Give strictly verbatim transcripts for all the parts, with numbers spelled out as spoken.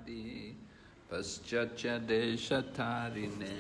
Adi Paschacha Deshatarine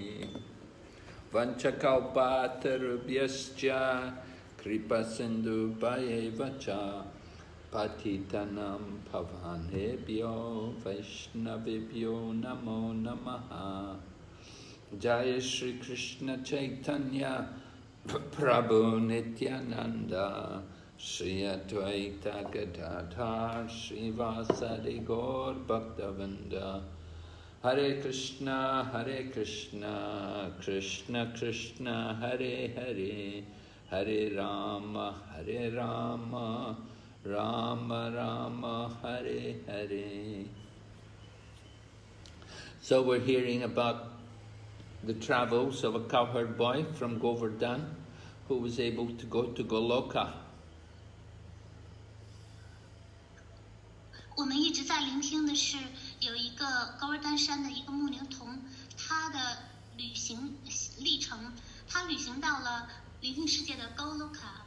Vanchakalpatarubhyascha Kripa Sindhu Bhayevacha Patitanam Pavanebhyo Vaishnavibhyo Namo Namaha Jaya Shri Krishna Chaitanya Prabhu Nityananda Shri Advaita Gadadhar Shri Vasadi Gaur Bhaktavinda Hare Krishna Hare Krishna Krishna Krishna Hare Hare Hare Rama Hare Rama Rama Rama Hare Hare. So we're hearing about the travels of a cowherd boy from Govardhan who was able to go to Goloka. 我们一直在聆听的是有一个高尔丹山的一个牧牛童，他的旅行历程，他旅行到了灵性世界的 Goloka。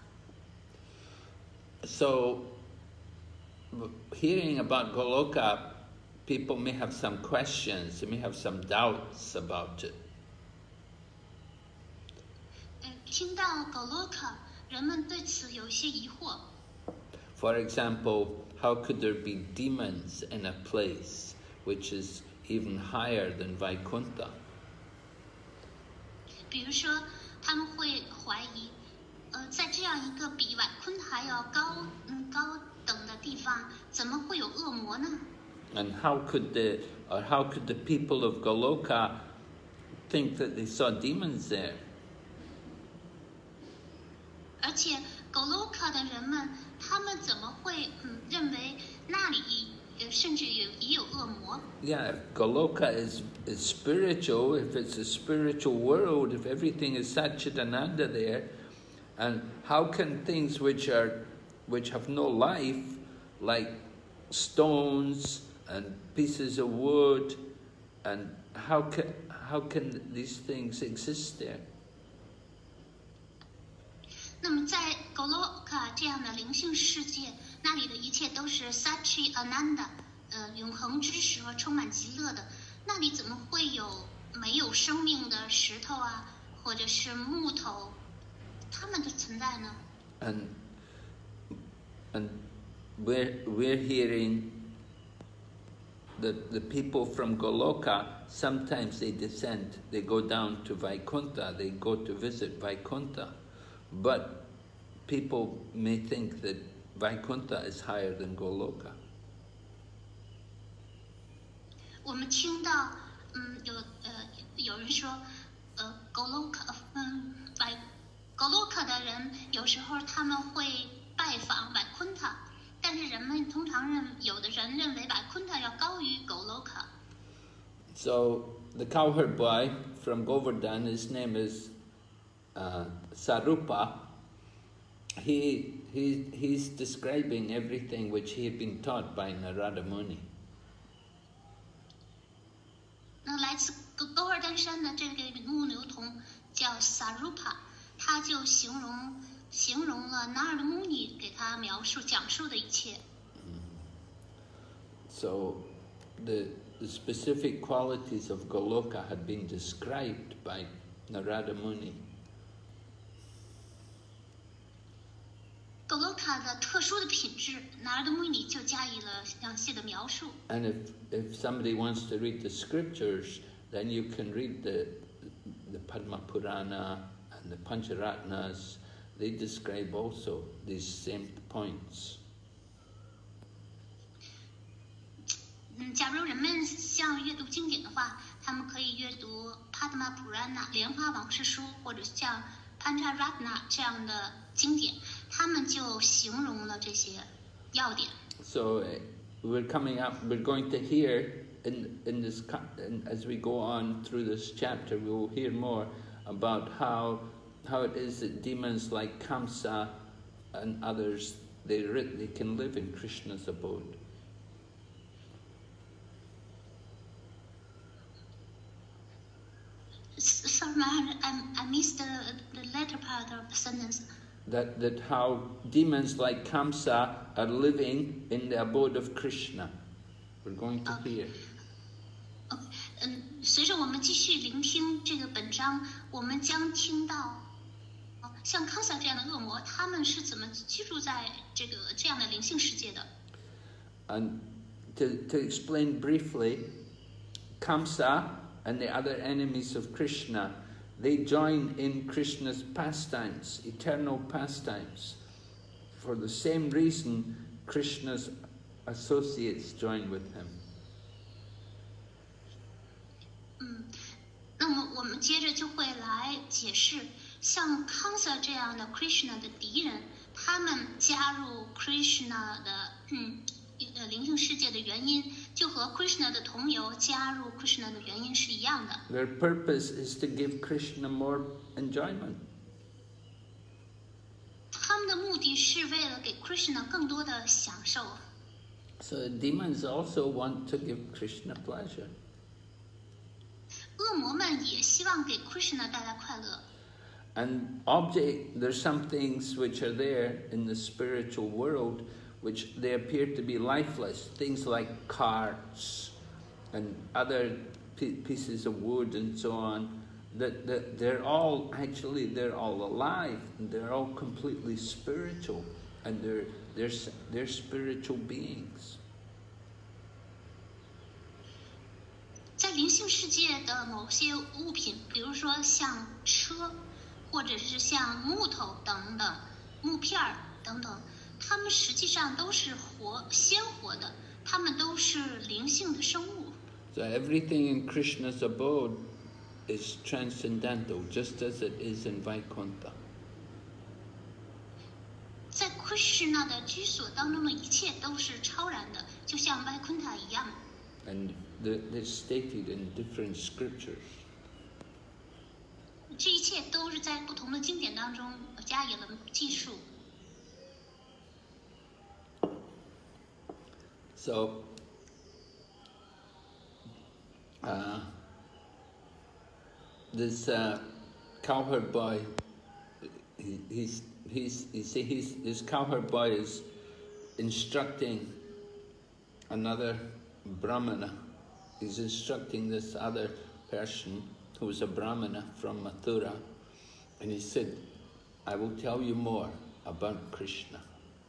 So, hearing about Goloka, people may have some questions, they may have some doubts about it. 听到 Goloka， 人们对此有一些疑惑。 For example, how could there be demons in a place which is even higher than Vaikuntha? 比如说，他们会怀疑，呃，在这样一个比外昆还要高嗯高等的地方，怎么会有恶魔呢？ And how could the or how could the people of Goloka think that they saw demons there? 而且 Goloka 的人们，他们怎么会嗯认为那里呃甚至有也有恶魔？ Yeah, if Goloka is is spiritual, if it's a spiritual world, if everything is Satchidananda there, and how can things which are which have no life, like stones and pieces of wood, and how can how can these things exist there? 那么在 Goloka 这样的灵性世界，那里的一切都是 Satchi Ananda， 呃，永恒之识和充满极乐的。那里怎么会有没有生命的石头啊，或者是木头，它们的存在呢？ And and we're we're hearing that the people from Goloka sometimes they descend, they go down to Vaikuntha, they go to visit Vaikuntha. But people may think that Vaikuntha is higher than Goloka. 我们听到，嗯，有呃有人说，呃，Goloka， 嗯，来 Goloka 的人有时候他们会拜访外昆塔，但是人们通常认有的人认为外昆塔要高于 Goloka。 So the cowherd boy from Govardhan, his name is Uh, Sarupa, he, he, he's describing everything which he had been taught by Narada Muni. 那来自高尔丹山的这个牧牛童叫 Sarupa， 他就形容形容了 Narada Muni 给他描述讲述的一切。 So the, the specific qualities of Goloka had been described by Narada Muni. Goloka 的特殊的品质，拿尔德穆尼就加以了详细的描述。 And if, if somebody wants to read the scriptures, then you can read the, the Padma Purana and the Pancharatnas. They describe also these same points. 嗯，假如人们想阅读经典的话，他们可以阅读 Padma Purana 莲花往事书，或者像 Pancharatna 这样的经典。 他们就形容了这些要点。 So uh, we're coming up. We're going to hear in in this in, as we go on through this chapter. We will hear more about how how it is that demons like Kamsa and others they they can live in Krishna's abode. Sorry, I I missed the the latter part of the sentence. That, that how demons like Kamsa are living in the abode of Krishna. We're going to hear. OK， 嗯，随着我们继续聆听这个本章，我们将听到，像康萨这样的恶魔，他们是怎么居住在这个这样的灵性世界的 And to, to explain briefly, Kamsa and the other enemies of Krishna, they join in Krishna's pastimes, eternal pastimes. For the same reason, Krishna's associates join with him. 嗯，那么我们接着就会来解释，像康萨这样的 Krishna 的敌人，他们加入 Krishna 的嗯呃灵性世界的原因，就和 Krishna 的同游加入 Krishna 的原因是一样的。 Their purpose is to give Krishna more enjoyment. 他们的目的是为了给 Krishna 更多的享受。 So the demons also want to give Krishna pleasure. 恶魔们也希望给 Krishna 带来快乐。 And object, there's some things which are there in the spiritual world which they appear to be lifeless. Things like carts and other pieces of wood and so on. That, that they're all, actually, they're all alive. And they're all completely spiritual. And they're, they're, they're spiritual beings. 在灵性世界的某些物品，比如说像车，或者是像木头等等、木片儿等等，它们实际上都是活、鲜活的，它们都是灵性的生物。 So everything in Krishna's abode is transcendental, just as it is in Vaikuntha. 在 Krishna 的居所当中的一切都是超然的，就像 Vaikuntha 一样。 And they're stated in different scriptures. 这一切都是在不同的经典当中加以了记述。 So, uh, this uh, cowherd boy, he, he's he's you see he's this cowherd boy is instructing another Brahmana. He's instructing this other person who was a Brahmana from Mathura, and he said, "I will tell you more about Krishna."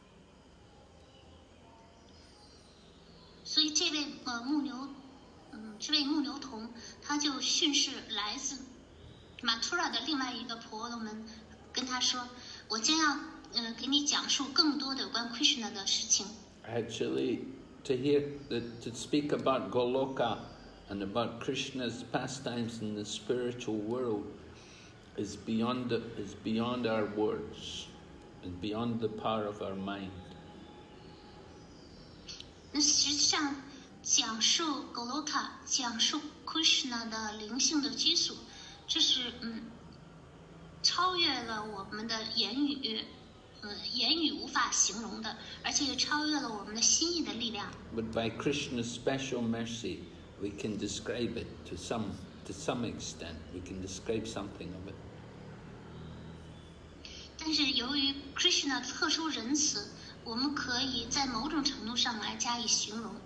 所以这位呃牧牛，嗯，这位牧牛童，他就训示来自马图拉的另外一个婆罗门，跟他说：“我将要嗯、呃、给你讲述更多的有关 Krishna 的事情。” Actually, to hear the, to speak about Goloka and about Krishna's pastimes in the spiritual world is beyond the, is beyond our words, is beyond the power of our mind. 那实际上，讲述 Goloka， 讲述 Krishna 的灵性的居所，这是嗯，超越了我们的言语，呃，言语无法形容的，而且也超越了我们的心意的力量。 But by Krishna's special mercy, we can describe it to some, to some extent. We can describe something of it. 但是由于 Krishna 特殊仁慈，我们可以在某种程度上来加以形容。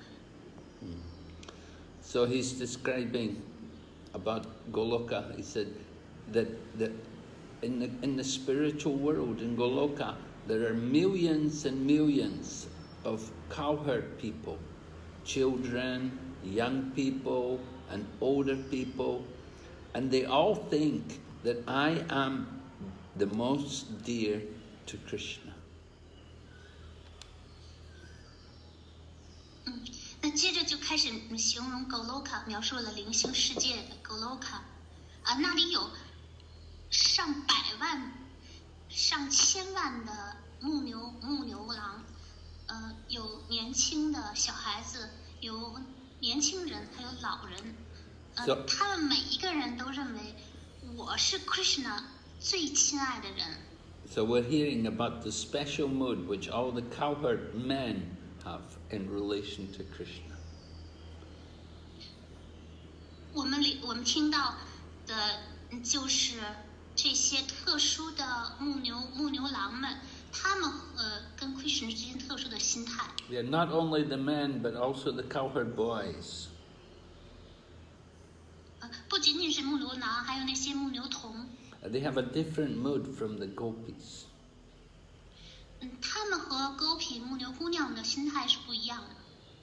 So he's describing about Goloka. He said that that in the in the spiritual world in Goloka there are millions and millions of cowherd people, children, young people, and older people, and they all think that I am the most dear to Krishna. 嗯，那接着就开始形容 Goloka， 描述了灵性世界的 Goloka， 啊，那里有上百万、上千万的牧牛牧牛郎，呃，有年轻的小孩子，有年轻人，还有老人，呃， So- 他们每一个人都认为我是 Krishna 最亲爱的人。 So we're hearing about the special mood which all the cowherd men have in relation to Krishna. 我们里我们听到的就是这些特殊的牧牛牧牛郎们， 他们呃跟 Krishna 之间特殊的心态。 Yeah, not only the men, but also the cowherd boys. 呃，不仅仅是牧牛郎，还有那些牧牛童。 They have a different mood from the gopis. 嗯，他们和勾皮牧牛姑娘的心态是不一样的。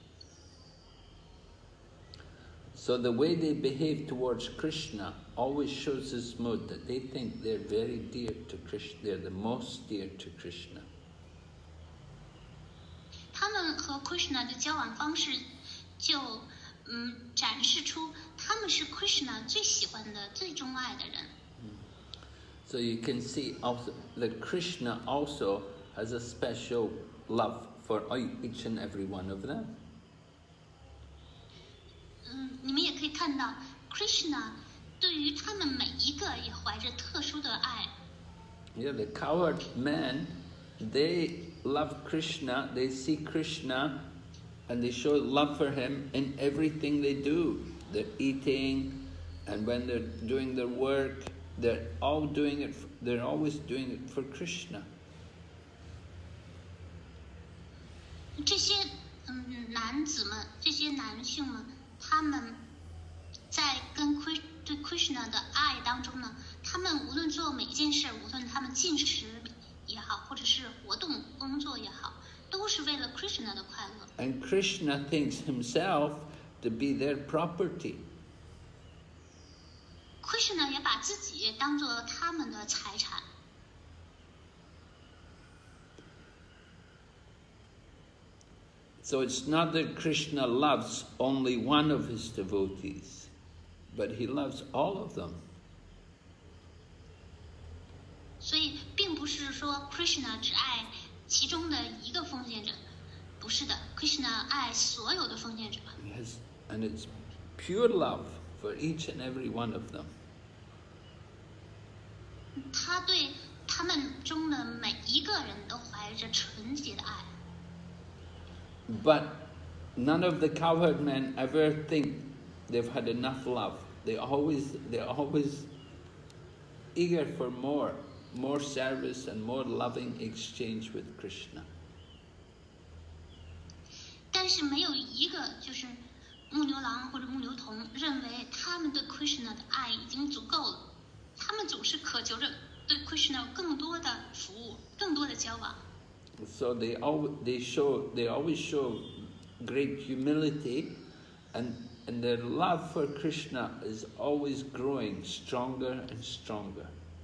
So the way they behave towards Krishna always shows this mood that they think they're very dear to Krishna. They're the most dear to Krishna. 他们和 Krishna 的交往方式就嗯展示出他们是 Krishna 最喜欢的、最钟爱的人。 So you can see also that Krishna also has a special love for each and every one of them. 嗯，你们也可以看到 Krishna 对于他们每一个也怀着特殊的爱。 Yeah, the cowherd men, they love Krishna, they see Krishna, and they show love for him in everything they do. They're eating, and when they're doing their work, they're all doing it. They're always doing it for Krishna. 这些嗯男子们，这些男性们，他们在跟 Krishna 对 Krishna 的爱当中呢，他们无论做每一件事，无论他们进食也好，或者是活动工作也好，都是为了 Krishna 的快乐。 And Krishna thinks himself to be their property. Krishna 也把自己当作他们的财产。 So it's not that Krishna loves only one of his devotees, but he loves all of them. 所以并不是说 Krishna 只爱其中的一个奉献者，不是的 ，Krishna 爱所有的奉献者。 Yes, and it's pure love for each and every one of them. 他对他们中的每一个人都怀着纯洁的爱。 But none of the cowherd men ever think they've had enough love. They always, they're always eager for more, more service and more loving exchange with Krishna. 但是没有一个就是牧牛郎或者牧牛童认为他们对 Krishna 的爱已经足够了，他们总是渴求着对 Krishna 有更多的服务，更多的交往。 So they always, they show, they always show great humility, and and their love for Krishna is always growing stronger and stronger.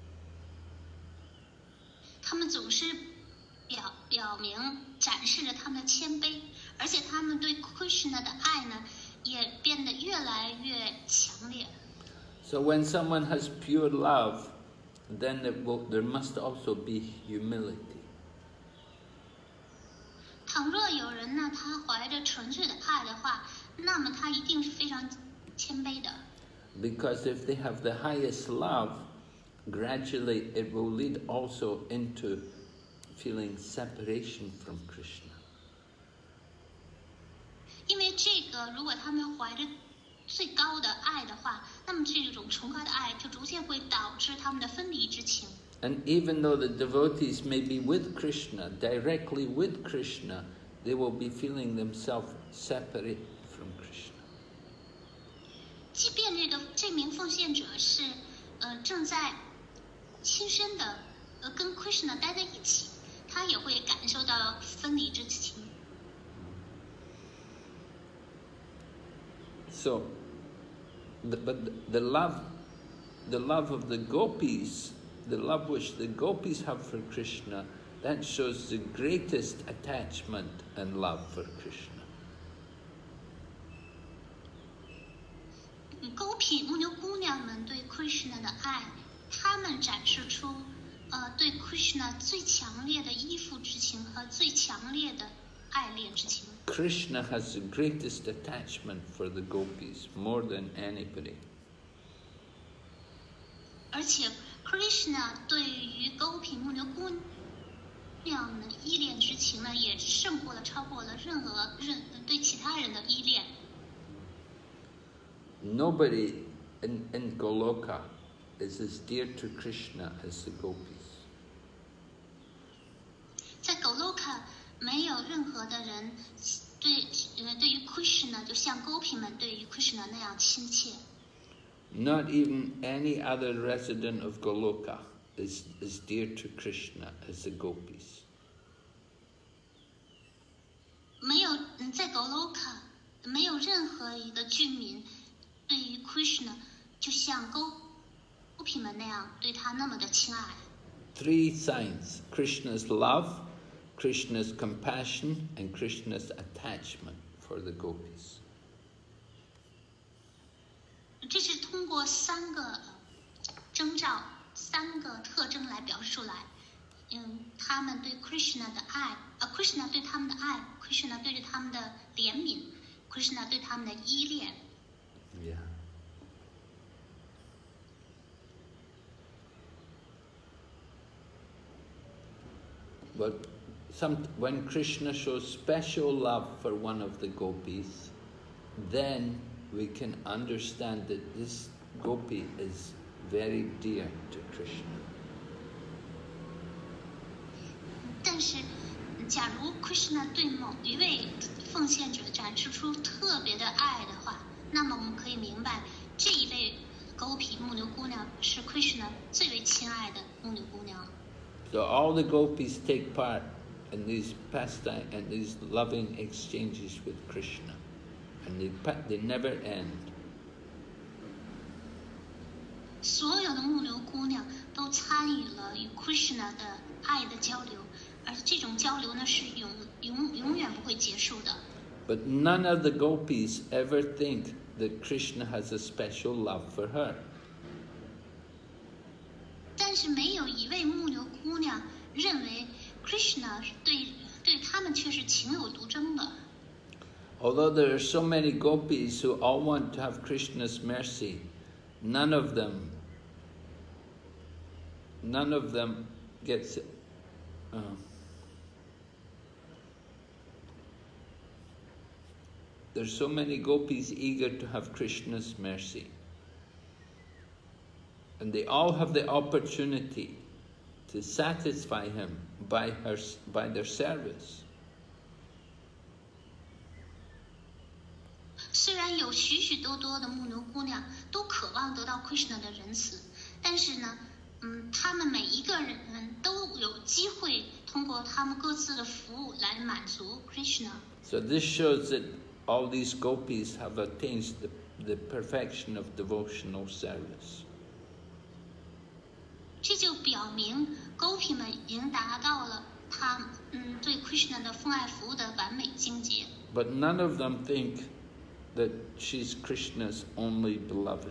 他们总是表表明展示着他们的谦卑，而且他们对 Krishna 的爱呢，也变得越来越强烈。 So when someone has pure love, then there, will, there must also be humility. 倘若有人呢，他怀着纯粹的爱的话，那么他一定是非常谦卑的。 Because if they have the highest love, gradually it will lead also into feeling separation from Krishna. 因为这个，如果他们怀着最高的爱的话，那么这种崇高的爱就逐渐会导致他们的分离之情。 And even though the devotees may be with Krishna, directly with Krishna, they will be feeling themselves separate from Krishna. 即便这个这名奉献者是呃正在亲身的呃跟 Krishna 待在一起，他也会感受到分离之情。 So, the, but the love, the love of the gopis, the love which the gopis have for Krishna, that shows the greatest attachment and love for Krishna. 勾皮牧牛姑娘们对 Krishna 的爱，他们展示出呃对 Krishna 最强烈的依附之情和最强烈的爱恋之情。 Krishna has the greatest attachment for the gopis, more than anybody. 而且 Krishna 对于勾皮牧牛姑娘们的依恋之情呢，也胜过了、超过了任何任对其他人的依恋。 Nobody in, in Goloka is as dear to Krishna as the gopis. 何的人对呃对于 Krishna 就像 Gopi 们对于 Krishna 那样亲切。 Not even any other resident of Goloka is, is dear to Krishna as the gopis. 没有嗯在 Goloka 没有任何一个居民对于 Krishna 就像 Gopi 们那样对他那么的亲爱。 Three signs: Krishna's love, Krishna's compassion, and Krishna's attachment for the gopis. 这是通过三个征兆、三个特征来表述来，嗯，他们对 Krishna 的爱，呃 ，Krishna 对他们的爱 ，Krishna 对着他们的怜悯 ，Krishna 对他们的依恋。 Yeah. But some, when Krishna shows special love for one of the gopis, then we can understand that this gopi is very dear to Krishna. 但是，假如 Krishna 对某一位奉献者展示出特别的爱的话，那么我们可以明白，这一位狗皮牧牛姑娘是 Krishna 最为亲爱的牧牛姑娘。 So all the gopis take part in these pastime and these loving exchanges with Krishna, and they they never end. 所有的牧牛姑娘都参与了与 Krishna 的爱的交流，而这种交流呢是永永永远不会结束的。 But none of the gopis ever think that Krishna has a special love for her. 但是没有一位牧牛姑娘认为 Krishna 对对他们却是情有独钟的。 Although there are so many gopis who all want to have Krishna's mercy, none of them, none of them gets it. Uh, there's so many gopis eager to have Krishna's mercy. And they all have the opportunity to satisfy him by her by their service. 虽然有许许多多的牧牛姑娘都渴望得到 Krishna 的仁慈，但是呢，嗯，他们每一个人都有机会通过他们各自的服务来满足 Krishna。 So this shows that all these gopis have attained the, the perfection of devotional service. 这就表明 Gopi 们已经达到了他嗯对 Krishna 的奉爱服务的完美境界。 But none of them think that she's Krishna's only beloved.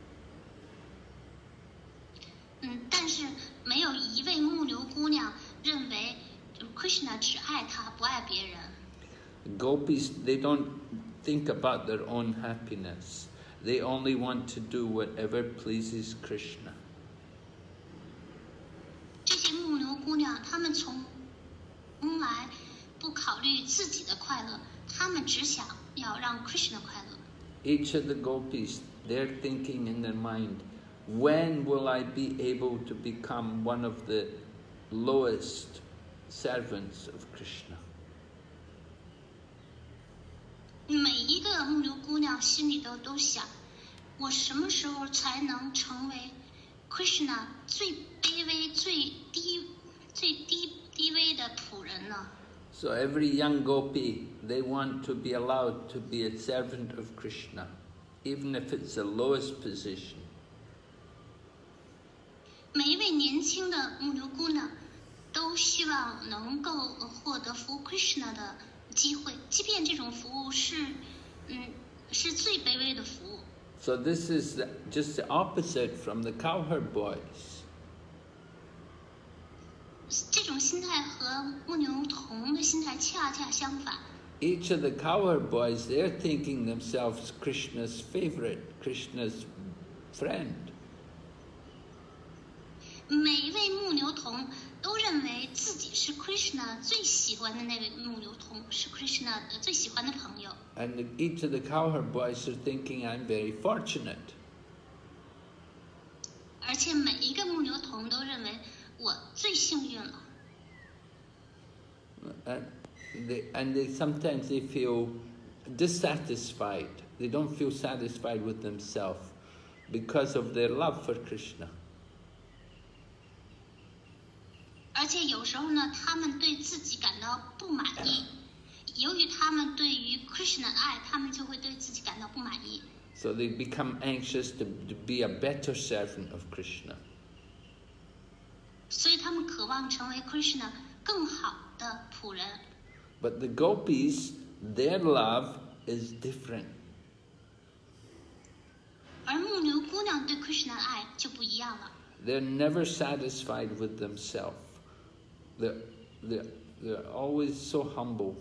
嗯，但是没有一位牧牛姑娘认为 Krishna 只爱他，不爱别人。 Gopis, they don't think about their own happiness. They only want to do whatever pleases Krishna. 这些牧牛姑娘，她们从从来不考虑自己的快乐，她们只想要让 Krishna 快乐。 Each of the gopis, they're thinking in their mind, when will I be able to become one of the lowest servants of Krishna? 每一个牧牛姑娘心里头都想，我什么时候才能成为 Krishna 最卑微、最低、最低低微的仆人呢？ So every young gopi, they want to be allowed to be a servant of Krishna, even if it's the lowest position. 每一位年轻的牧牛姑娘都希望能够获得服务 Krishna 的机会，即便这种服务是，嗯，是最卑微的服务。 So this is the, just the opposite from the cowherd boys. 这种心态和牧牛童的心态恰恰相反。 Each of the cowherd boys, they're thinking themselves Krishna's favorite, Krishna's friend. 每一位牧牛童都认为自己是 Krishna 最喜欢的那位牧牛童，是 Krishna 的最喜欢的朋友。 And each of the cowherd boys are thinking, I'm very fortunate. 而且每一个牧牛童都认为我最幸运了。 And they, and they sometimes they feel dissatisfied. They don't feel satisfied with themselves because of their love for Krishna. 而且有时候呢，他们对自己感到不满意，由于他们对于 Krishna 的爱，他们就会对自己感到不满意。 So they become anxious to, to be a better servant of Krishna. 所以他们渴望成为 Krishna 更好的仆人。 But the gopis, their love is different. 而牧牛姑娘对 Krishna 的爱就不一样了。 They're never satisfied with themselves. They're, they're, they're always so humble.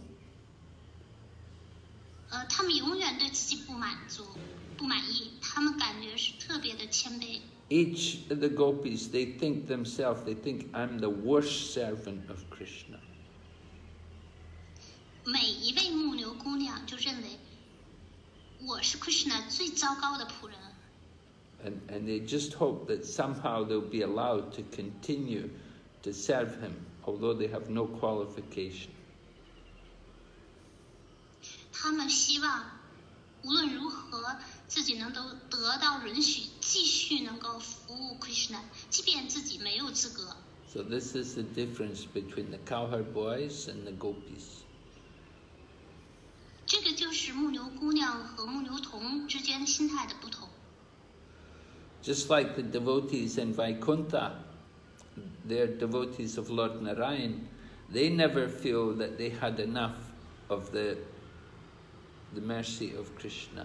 呃，他们永远对自己不满足、不满意，他们感觉是特别的谦卑。 Each of the gopis, they think themselves, they think, I'm the worst servant of Krishna. 每一位牧牛姑娘就认为，我是 Krishna 最糟糕的仆人。 And, and they just hope that somehow they'll be allowed to continue to serve him, although they have no qualification. 他们希望无论如何自己能够得到允许，继续能够服务 Krishna， 即便自己没有资格。 So this is the difference between the cowherd boys and the gopis. 这个就是牧牛姑娘和牧牛童之间心态的不同。 Just like the devotees in Vaikuntha, they're devotees of Lord Narayan, they never feel that they had enough of the, the mercy of Krishna.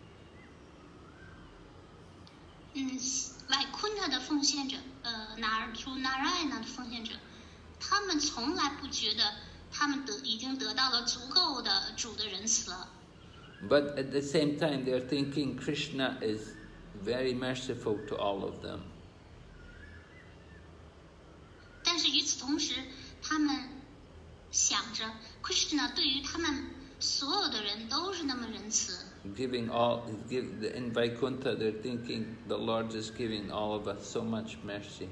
嗯，外昆特的奉献者，呃，拿主 Narayana 的奉献者，他们从来不觉得他们得已经得到了足够的主的仁慈了。 But at the same time, they're thinking Krishna is very merciful to all of them. 但是与此同时，他们想着 Krishna 对于他们所有的人都是那么仁慈。 Giving all, give, in Vaikuntha, they're thinking the Lord is giving all of us so much mercy.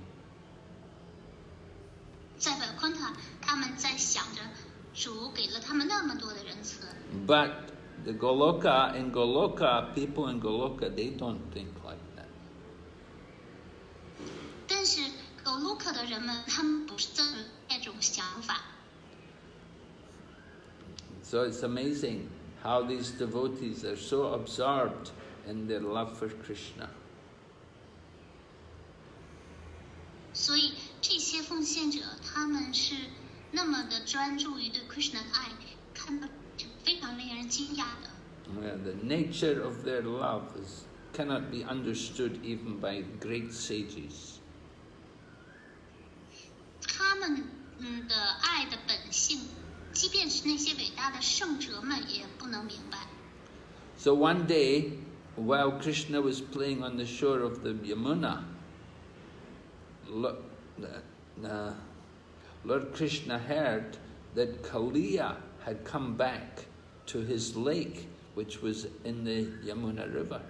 在外昆特，他们在想着主给了他们那么多的仁慈。 But the Goloka, in Goloka, people in Goloka, they don't think like that. 但是 Goloka 的人们，他们不是这那种想法。 So it's amazing how these devotees are so absorbed in their love for Krishna. 所以这些奉献者，他们是那么的专注于对 Krishna 的爱，看到非常令人惊讶的。 Yeah, the nature of their love is, cannot be understood even by great sages. 他们嗯的爱的本性，即便是那些伟大的圣哲们也不能明白。 So one day, while Krishna was playing on the shore of the Yamuna, Lord, uh, Lord Krishna heard that Kaliya had come back to his lake, which was in the Yamuna River.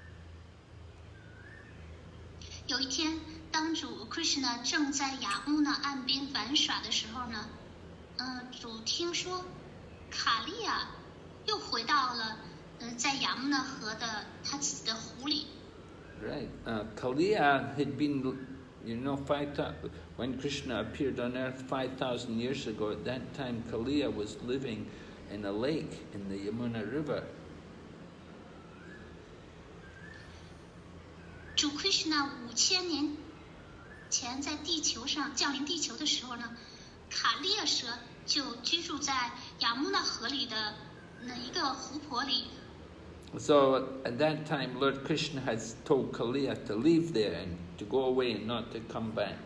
有一天，当主 Krishna 正在雅穆纳岸边玩耍的时候呢，呃，主听说卡利亚又回到了呃在雅穆纳河的他自己的湖里。 Right. Uh, Kaliya had been, you know, five ta- when Krishna appeared on earth five thousand years ago, at that time Kaliya was living in a lake in the Yamuna River. 主 Krishna 五千年前在地球上降临地球的时候呢，卡利亚蛇就居住在雅穆纳河里的那一个湖泊里。 So at that time, Lord Krishna has told Kaliya to leave there and to go away and not to come back.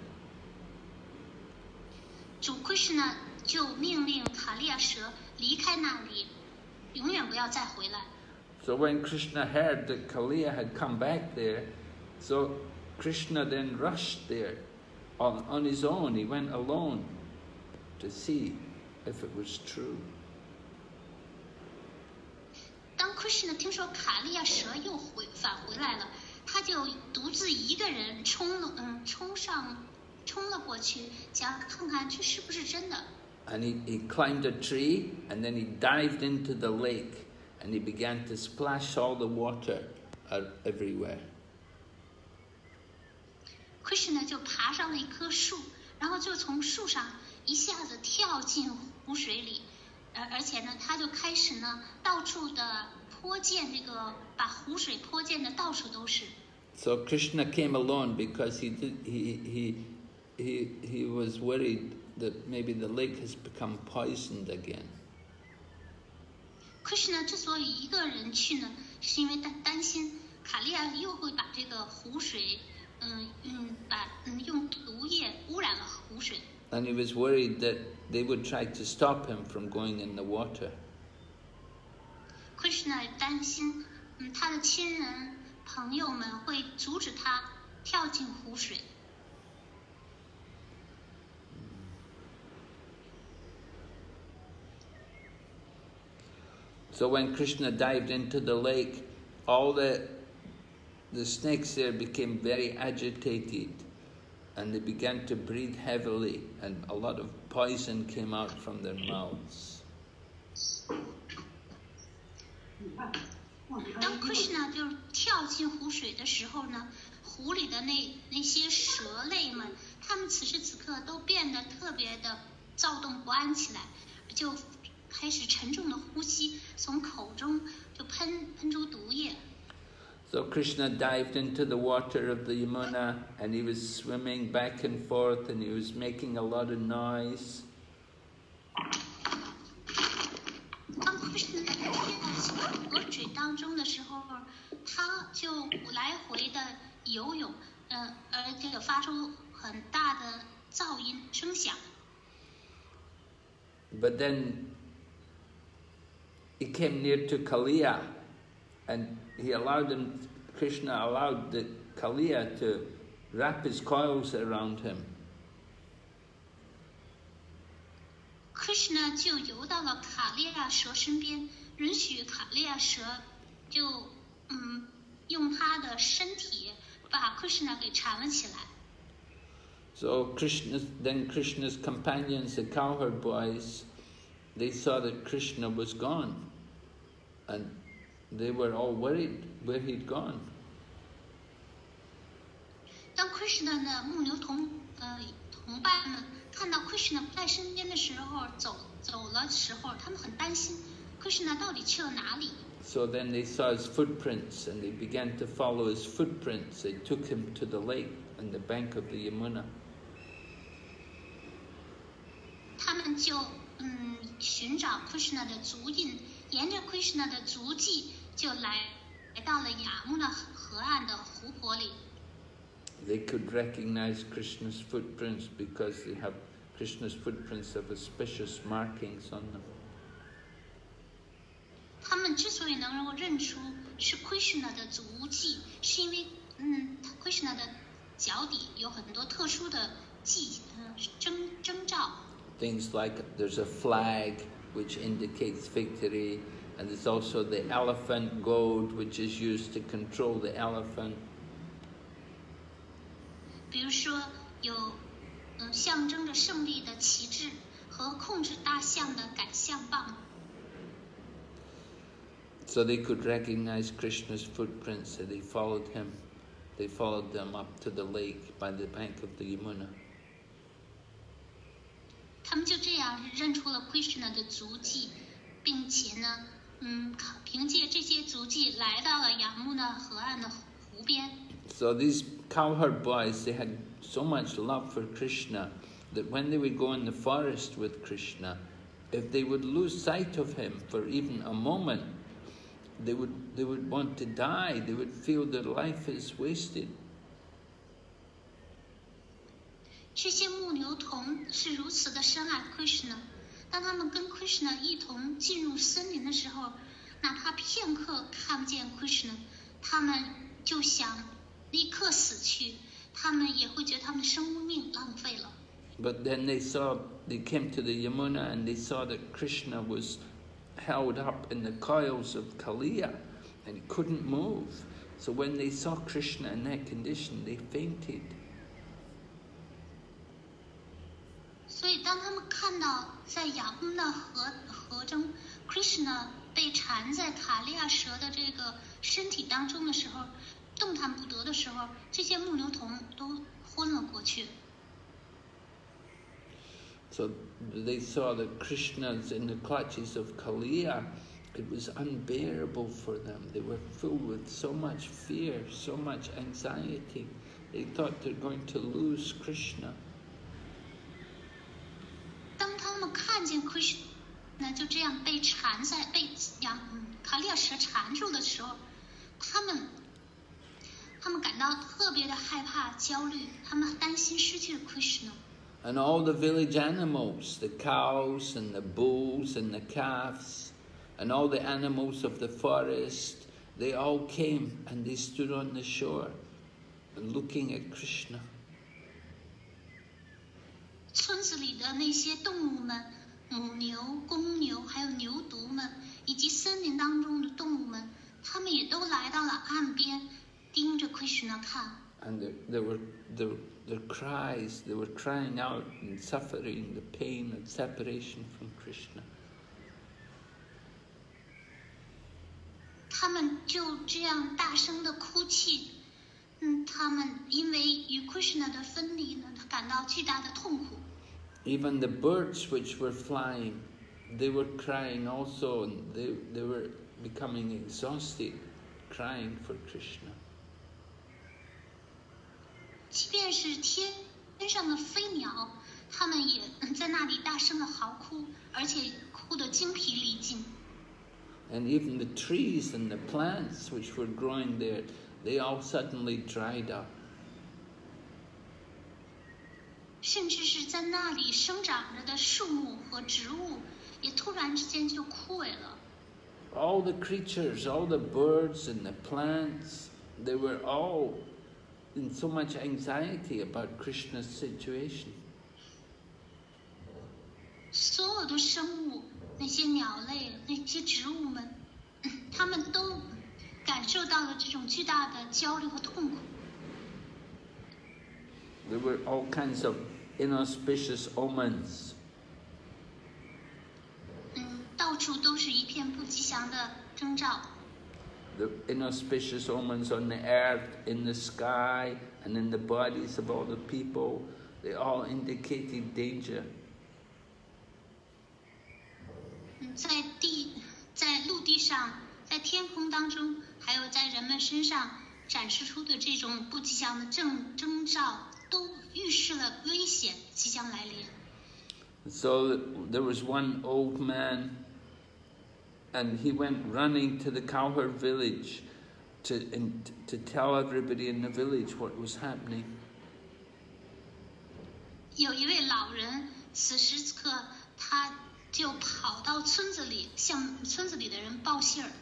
主 Krishna 就命令卡利亚蛇离开那里，永远不要再回来。 So when Krishna heard that Kaliya had come back there, so Krishna then rushed there on, on his own. He went alone to see if it was true. 当 Krishna 听说卡利亚蛇又回返回来了，他就独自一个人冲了，嗯，冲上，冲了过去，想看看这是不是真的。 And he, he climbed a tree, and then he dived into the lake, and he began to splash all the water out everywhere. Krishna 就爬上了一棵树，然后就从树上一下子跳进湖水里，而而且呢，他就开始呢到处的泼溅这个，把湖水泼溅的到处都是。 So Krishna came alone because he did, he he he he was worried that maybe the lake has become poisoned again. Krishna 之所以一个人去呢，是因为担担心卡利亚又会把这个湖水，嗯嗯，把嗯用毒液污染了湖水。 And he was worried that they would try to stop him from going in the water. Krishna 担心，嗯，他的亲人朋友们会阻止他跳进湖水。 So when Krishna dived into the lake, all the the snakes there became very agitated, and they began to breathe heavily, and a lot of poison came out from their mouths. 当 Krishna 就跳进湖水的时候呢，湖里的那那些蛇类们，它们此时此刻都变得特别的躁动不安起来，就开始沉重的呼吸，从口中就喷喷出毒液。 So Krishna dived into the water of the Yamuna, and he was swimming back and forth, and he was making a lot of noise. 当 Krishna 跳进河水当中的时候，他就来回的游泳，呃，而且发出很大的噪音声响。 But then he came near to Kaliya, and he allowed him, Krishna allowed the Kaliya to wrap his coils around him. Krishna 就游到了卡利亚蛇身边，允许卡利亚蛇就嗯用他的身体把 Krishna 给缠了起来。 So Krishna, then Krishna's companions, the cowherd boys, they saw that Krishna was gone, and they were all worried where he'd gone. 当 Krishna 的牧牛同呃同伴们看到 Krishna 不在身边的时候，走走了时候，他们很担心 Krishna 到底去了哪里。 So then they saw his footprints, and they began to follow his footprints. They took him to the lake on the bank of the Yamuna. 他们就嗯寻找 Krishna 的足印，沿着 Krishna 的足迹就来来到了雅穆纳河岸的湖泊里。 They could recognize Krishna's footprints because they have Krishna's footprints have auspicious markings on them. 他们之所以能够认出是 Krishna 的足迹，是因为嗯 Krishna 的脚底有很多特殊的迹呃征征兆。 Things like there's a flag which indicates victory, and there's also the elephant goad which is used to control the elephant. 比如说有嗯象征着胜利的旗帜和控制大象的赶象棒。 So they could recognize Krishna's footprints, so they followed him. They followed them up to the lake by the bank of the Yamuna. 他们就这样认出了 Krishna 的足迹，并且呢，嗯，凭借这些足迹来到了雅穆纳河岸的湖边。 So these cowherd boys, they had so much love for Krishna that when they would go in the forest with Krishna, if they would lose sight of him for even a moment, they would they would want to die. They would feel their life is wasted. 这些牧牛童是如此的深爱 Krishna， 当他们跟 Krishna 一同进入森林的时候，哪怕片刻看不见 Krishna， 他们就想立刻死去，他们也会觉得他们的生命浪费了。 But then they saw, they came to the Yamuna and they saw that Krishna was held up in the coils of Kaliya and he couldn't move. So when they saw Krishna in that condition, they fainted. 所以当他们看看到在雅穆纳河河中 ，Krishna 被缠在卡利亚蛇的这个身体当中的时候，动弹不得的时候，这些木牛童都昏了过去。 So they saw that Krishna's in the clutches of Kaliya. It was unbearable for them. They were filled with so much fear, so much anxiety. They thought they're going to lose Krishna. 当他们看见 Krishna 就这样被缠在被羊卡利亚蛇缠住的时候，他们他们感到特别的害怕、焦虑，他们担心失去了 Krishna。 And all the village animals, the cows and the bulls and the calves, and all the animals of the forest, they all came and they stood on the shore, looking at Krishna. 村子里的那些动物们，母牛、公牛，还有牛犊们，以及森林当中的动物们，他们也都来到了岸边，盯着 Krishna 看。 And there, there were their their cries. They were crying out and suffering the pain of separation from Krishna. 他们就这样大声的哭泣，嗯，他们因为与 Krishna 的分离呢，感到巨大的痛苦。 Even the birds which were flying, they were crying also, and they they were becoming exhausted, crying for Krishna. 即便是天天上的飞鸟，它们也在那里大声的嚎哭，而且哭得精疲力尽。 And even the trees and the plants which were growing there, they all suddenly dried up. 甚至是在那里生长着的树木和植物，也突然之间就枯萎了。 All the creatures, all the birds and the plants, they were all in so much anxiety about Krishna's situation. 所有的生物，那些鸟类，那些植物们，他们都感受到了这种巨大的焦虑和痛苦。 There were all kinds of inauspicious omens. 嗯，到处都是一片不吉祥的征兆。 The inauspicious omens on the earth, in the sky, and in the bodies of all the people, they all indicated danger. 嗯，在地，在陆地上，在天空当中，还有在人们身上展示出的这种不吉祥的征征兆，都预示了危险即将来临。 So there was one old man, and he went running to the cowherd village to in, to tell everybody in the village what was happening. 有一位老人，此时此刻他就跑到村子里，向村子里的人报信儿。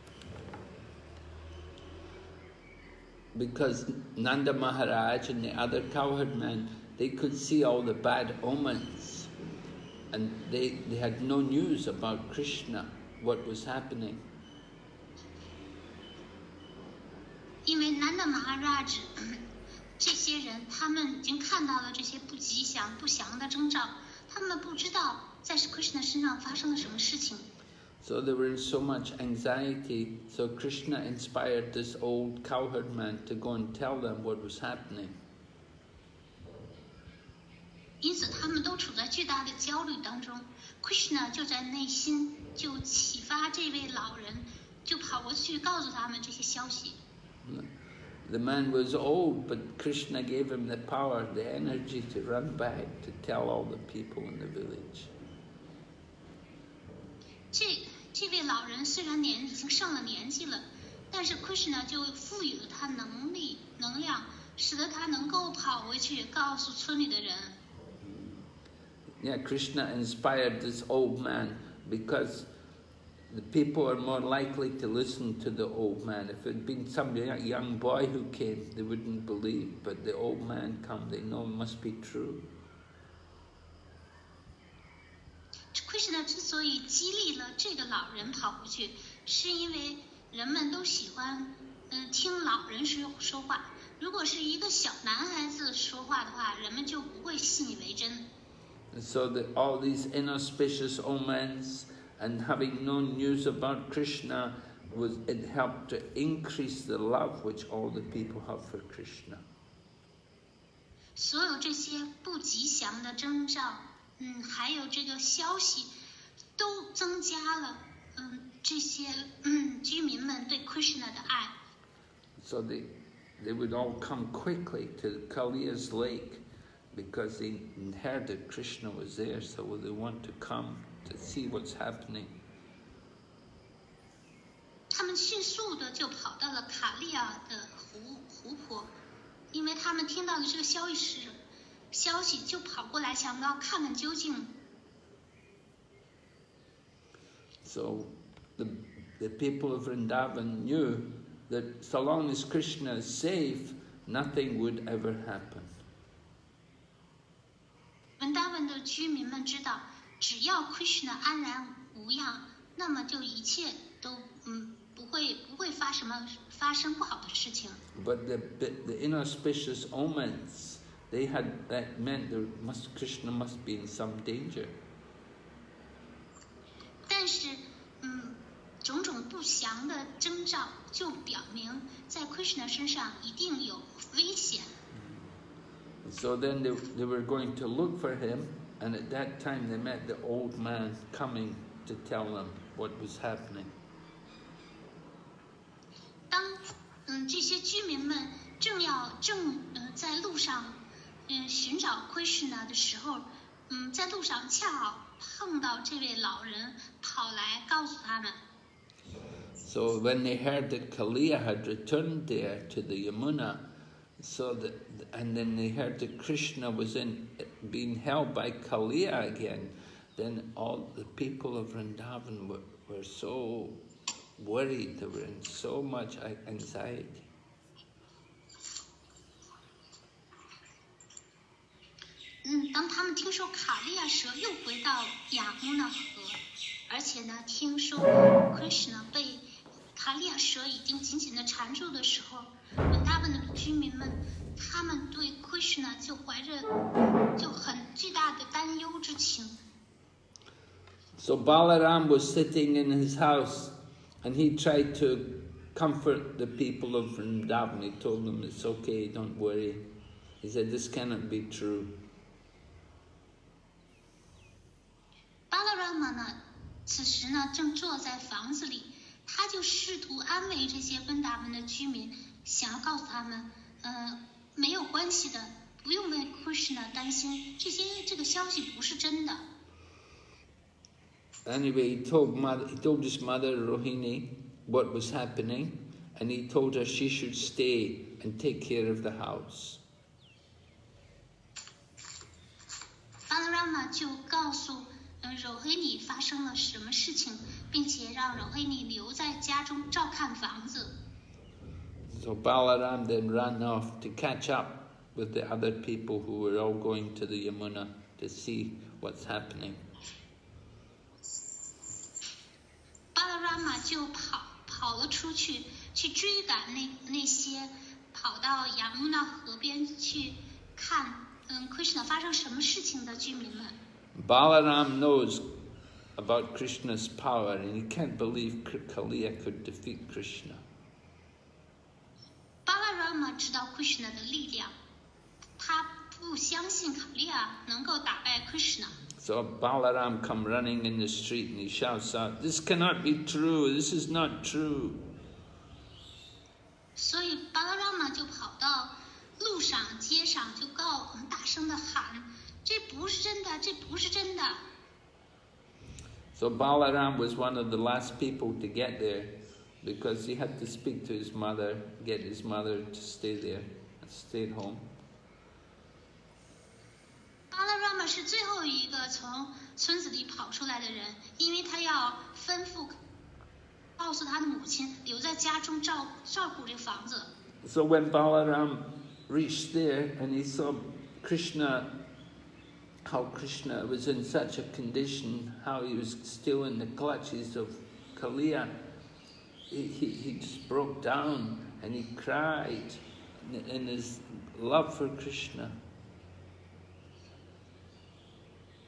Because Nanda Maharaj and the other cowherd men, they could see all the bad omens, and they, they had no news about Krishna, what was happening. 因为南达马哈拉吉这些人，他们已经看到了这些不吉祥、不祥的征兆，他们不知道在 Krishna 身上发生了什么事情。 So they were in so much anxiety, so Krishna inspired this old cowherd man to go and tell them what was happening. 因此，他们都处在巨大的焦虑当中。Krishna 就在内心就启发这位老人，就跑过去告诉他们这些消息。 The man was old, but Krishna gave him the power, the energy to run back to tell all the people in the village. 这这位老人虽然年已经上了年纪了，但是 Krishna 就赋予了他能力、能量，使得他能够跑回去告诉村里的人。 Yeah, Krishna inspired this old man because the people are more likely to listen to the old man. If it had been some young boy who came, they wouldn't believe. But the old man come, they know it must be true. Krishna 之所以激励了这个老人跑回去，是因为人们都喜欢，嗯、呃，听老人说说话。如果是一个小男孩子说话的话，人们就不会信以为真。 And so that all these inauspicious omens and having no news about Krishna, was it helped to increase the love which all the people have for Krishna. 所有这些不吉祥的征兆，嗯，还有这个消息，都增加了，嗯，这些嗯居民们对 Krishna 的爱。 So they they would all come quickly to Kaliya's lake because they heard that Krishna was there, so they want to come to see what's happening. 他们迅速的就跑到了卡利亚的湖湖泊，因为他们听到的这个消息时，消息就跑过来，想要看看究竟。 So the the people of Vrindavan knew that so long as Krishna is safe, nothing would ever happen. 文达文的居民们知道，只要 Krishna 安然无恙，那么就一切都嗯不会不会发什么发生不好的事情。 But the the inauspicious omens, they had that meant there must Krishna must be in some danger. 但是，嗯，种种不祥的征兆就表明，在 Krishna 身上一定有危险。 So then they, they were going to look for him, and at that time they met the old man coming to tell them what was happening. 当嗯这些居民们正要正呃在路上嗯寻找 Krishna 的时候，嗯在路上恰好碰到这位老人跑来告诉他们。 So when they heard that Kaliya had returned there to the Yamuna, so that, and then they heard that Krishna was in being held by Kaliya again, then all the people of Vrindavan were, were so worried, they were in so much anxiety. 嗯，当他们听说卡利亚蛇又回到雅穆纳河，而且呢，听说 Krishna 被卡利亚蛇已经紧紧地缠住的时候，文达文的居民们，他们对 Krishna 就怀着就很巨大的担忧之情。 So Balaram was sitting in his house, and he tried to comfort the people of Vrindavan. He told them, "It's okay, don't worry." He said, "This cannot be true." 巴拉拉玛呢，此时呢正坐在房子里，他就试图安慰这些温达文的居民，想要告诉他们，呃，没有关系的，不用为 Krishna 担心，这些这个消息不是真的。 Anyway, he told mother, he told his mother Rohini what was happening, and he told her she should stay and take care of the house. 巴拉拉玛就告诉呃柔黑尼发生了什么事情，并且让柔黑尼留在家中照看房子。 So Balaram then ran off to catch up with the other people who were all going to the Yamuna to see what's happening. 巴拉拉玛就跑跑了出去，去追赶那那些跑到雅穆纳河边去看，嗯 ，Krishna 发生什么事情的居民们。 Balaram knows about Krishna's power, and he can't believe Kaliya could defeat Krishna. 巴拉拉玛知道 Krishna 的力量，他不相信卡利亚能够打败 Krishna。 So Balaram come running in the street and he shouts out, "This cannot be true, this is not true." 所以巴拉拉玛就跑到路上、街上，就告很大声的喊：“这不是真的，这不是真的。” So Balaram was one of the last people to get there because he had to speak to his mother, get his mother to stay there, stay at home. 巴拉拉玛是最后一个从村子里跑出来的人，因为他要吩咐告诉他的母亲留在家中照照顾这个房子。 So when Balaram reached there and he saw Krishna, how Krishna was in such a condition, how he was still in the clutches of Kaliya, he, he, he just broke down and he cried in his love for Krishna.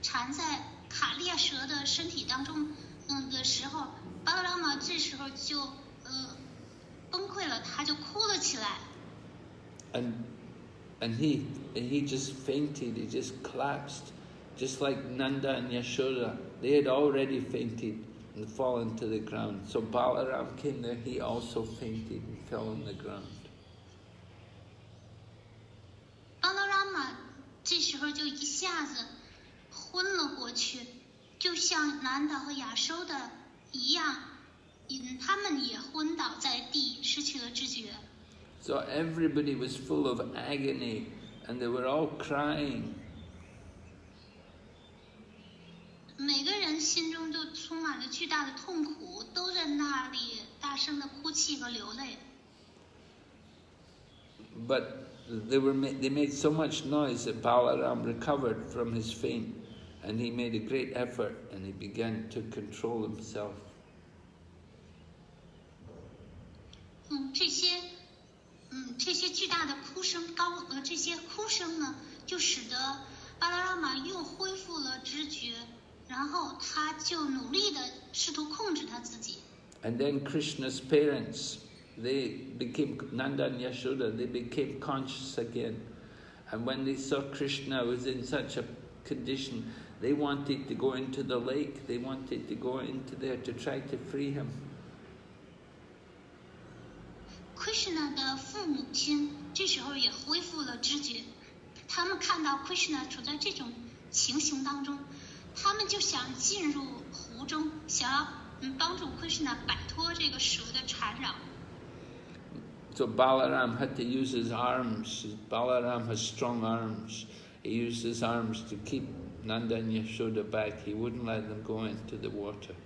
缠在卡列蛇的身体当中，嗯的时候，巴拉拉玛这时候就呃崩溃了，他就哭了起来。 And and he and he just fainted. He just collapsed, just like Nanda and Yashoda. They had already fainted and fallen to the ground. So Balaram came there. He also fainted and fell on the ground. 巴拉拉玛这时候就一下子昏了过去，就像南达和亚收的一样，嗯，他们也昏倒在地，失去了知觉。 So everybody was full of agony, and they were all crying. 每个人心中都充满了巨大的痛苦，都在那里大声的哭泣和流泪。 But they were they made so much noise that Balaram recovered from his faint, and he made a great effort, and he began to control himself. 嗯，这些，嗯，这些巨大的哭声高呃，这些哭声呢，就使得巴拉拉玛又恢复了知觉，然后他就努力的试图控制他自己。 And then Krishna's parents, they became, Nanda and Yashoda, they became conscious again. And when they saw Krishna was in such a condition, they wanted to go into the lake, they wanted to go into there to try to free him. Krishna 的父母亲这时候也恢复了知觉，他们看到 Krishna 处在这种情形当中，他们就想进入湖中，想要嗯帮助 Krishna 摆脱这个蛇的缠绕。 So Balaram had to use his arms. Balaram has strong arms. He used his arms to keep Nanda and Yashoda back. He wouldn't let them go into the water.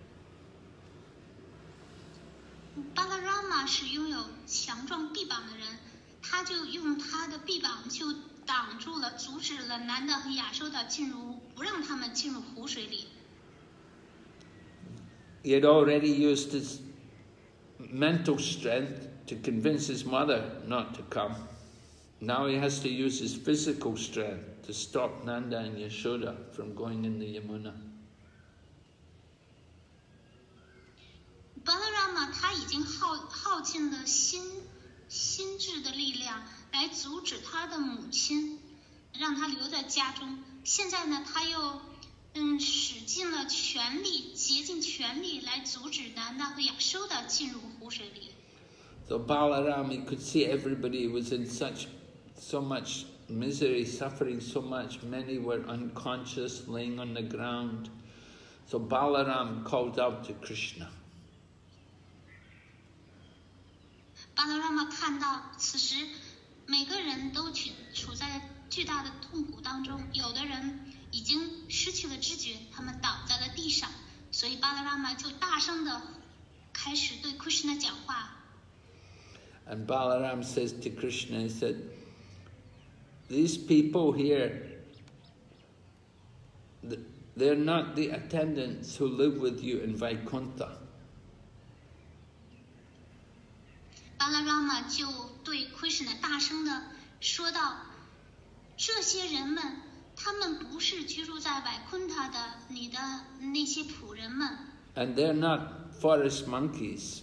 巴拉拉玛是拥有强壮臂膀的人，他就用他的臂膀就挡住了，阻止了南达和亚收达进入，不让他们进入湖水里。 He had already used his mental strength to convince his mother not to come. Now he has to use his physical strength to stop Nanda and Yashoda from going in the Yamuna. 巴拉拉玛他已经耗耗尽了心心智的力量来阻止他的母亲，让他留在家中。现在呢，他又嗯使尽了全力，竭尽全力来阻止南达和亚收达进入湖水里。 So Balaram, he could see everybody was in such, so much misery, suffering so much. Many were unconscious, laying on the ground. So Balaram called out to Krishna. 巴拉拉玛看到此时每个人都处处在巨大的痛苦当中，有的人已经失去了知觉，他们倒在了地上，所以巴拉拉玛就大声的开始对 Krishna 讲话。 And Balaram says to Krishna, he said, these people here, they're not the attendants who live with you in Vaikuntha. 巴拉拉玛就对 Krishna 大声的说道：“这些人们，他们不是居住在瓦昆塔的你的那些仆人们。” And they're not forest monkeys.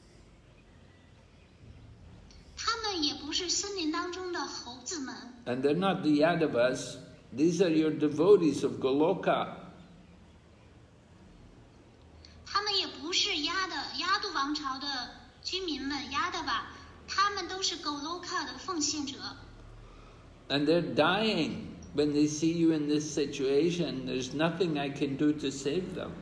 他们也不是森林当中的猴子们。 And they're not the Yadavas. These are your devotees of Goloka. 他们也不是亚的亚度王朝的居民们，亚的吧，他们都是 Goloka 的奉献者。 And they're dying when they see you in this situation. There's nothing I can do to save them.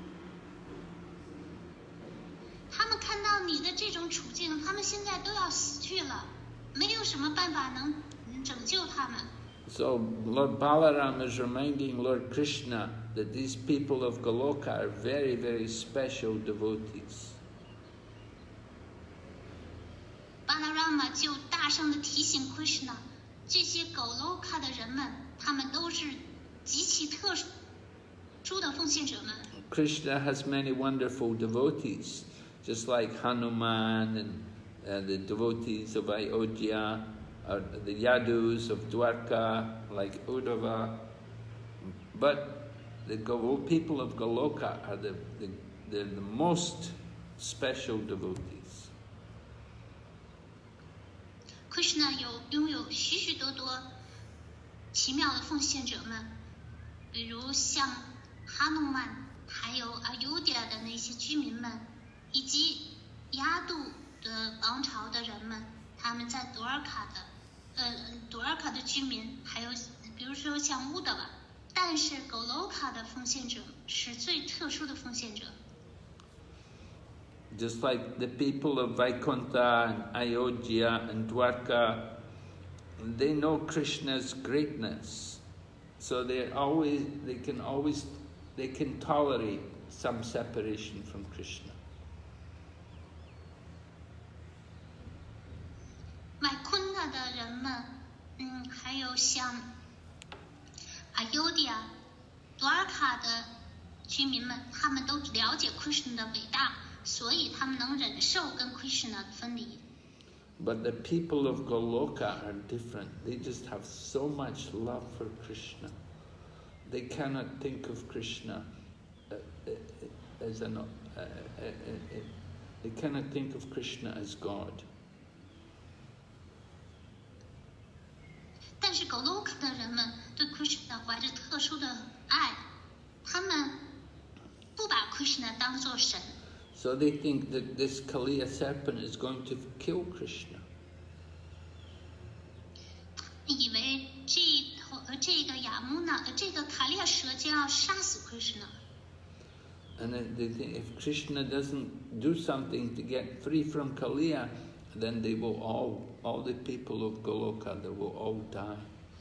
他们看到你的这种处境，他们现在都要死去了，没有什么办法能拯救他们。 So Lord Balaram is reminding Lord Krishna that these people of Goloka are very, very special devotees. 巴拉拉玛就大声的提醒 Krishna， 这些 Goloka 的人们，他们都是极其特殊的奉献者们。 Krishna has many wonderful devotees, just like Hanuman and uh, the devotees of Ayodhya, or the Yadus of Dwarka, like Uddhava. But the Golo- people of Goloka are the, the, the, the most special devotees. Krishna 有拥有许许多多奇妙的奉献者们，比如像哈努曼，还有阿尤迪亚的那些居民们，以及亚度的王朝的人们，他们在多尔卡的，呃，多尔卡的居民，还有比如说像乌德瓦，但是狗楼卡的奉献者是最特殊的奉献者。 Just like the people of Vaikuntha and Ayodhya and Dwarka, they know Krishna's greatness, so they always they can always they can tolerate some separation from Krishna. 麦昆特的人们，嗯，还有像阿尤迪亚、多尔卡的居民们，他们都了解 Krishna 的伟大，所以他们能忍受跟 Krishna 的分离。 But the people of Goloka are different. They just have so much love for Krishna. They cannot think of Krishna uh, uh, as an. Uh, uh, uh, uh, they cannot think of Krishna as God. 但是 Goloka 的人们对 Krishna 怀着特殊的爱，他们不把 Krishna 当作神。 So they think that this Kaliya serpent is going to kill Krishna. 以为这头呃这个雅穆纳呃这个卡利亚蛇将要杀死 Krishna。 And then they think if Krishna doesn't do something to get free from Kaliya, then they will all, all the people of Goloka, they will all die.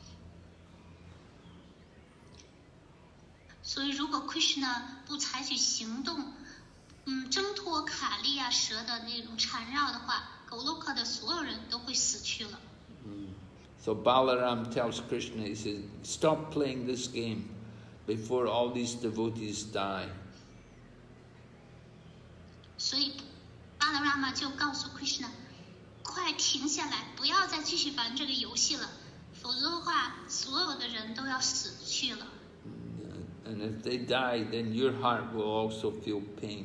所以如果 Krishna 不采取行动，嗯，挣脱卡利亚蛇的那种缠绕的话， Goloka 的所有人都会死去了。 Mm. So Balaram tells Krishna, he says, stop playing this game before all these devotees die. 所以巴拉拉玛就告诉 Krishna， 快停下来，不要再继续玩这个游戏了，否则的话，所有的人都要死去了。 And if they die, then your heart will also feel pain.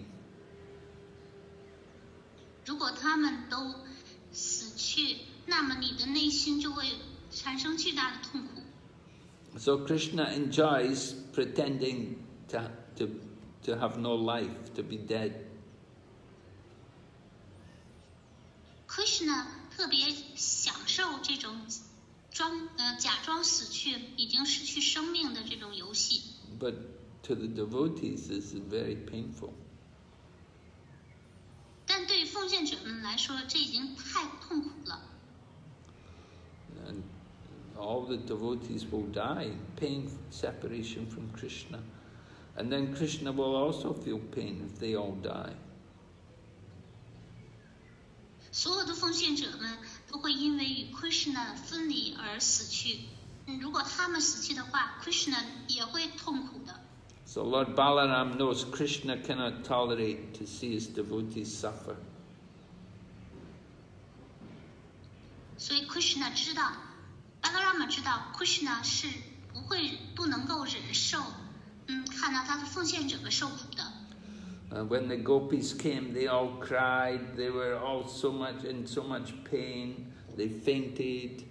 如果他们都死去，那么你的内心就会产生巨大的痛苦。 So Krishna enjoys pretending to, to, to have no life, to be dead. Krishna 特别享受这种装呃假装死去、已经失去生命的这种游戏。 But to the devotees, this is very painful. 但对于奉献者们来说，这已经太痛苦了。 And all the devotees will die in pain, separation from Krishna. And then Krishna will also feel pain if they all die. 所有的奉献者们都会因为与 Krishna 分离而死去。嗯，如果他们死去的话 ，Krishna 也会痛苦的。 So Lord Balaram knows Krishna cannot tolerate to see his devotees suffer. 所以 Krishna 知道，巴拉拉玛知道 ，Krishna 是不会不能够忍受，嗯，看到他的奉献者们受苦的。 And when the gopis came, they all cried. They were all so much in so much pain. They fainted.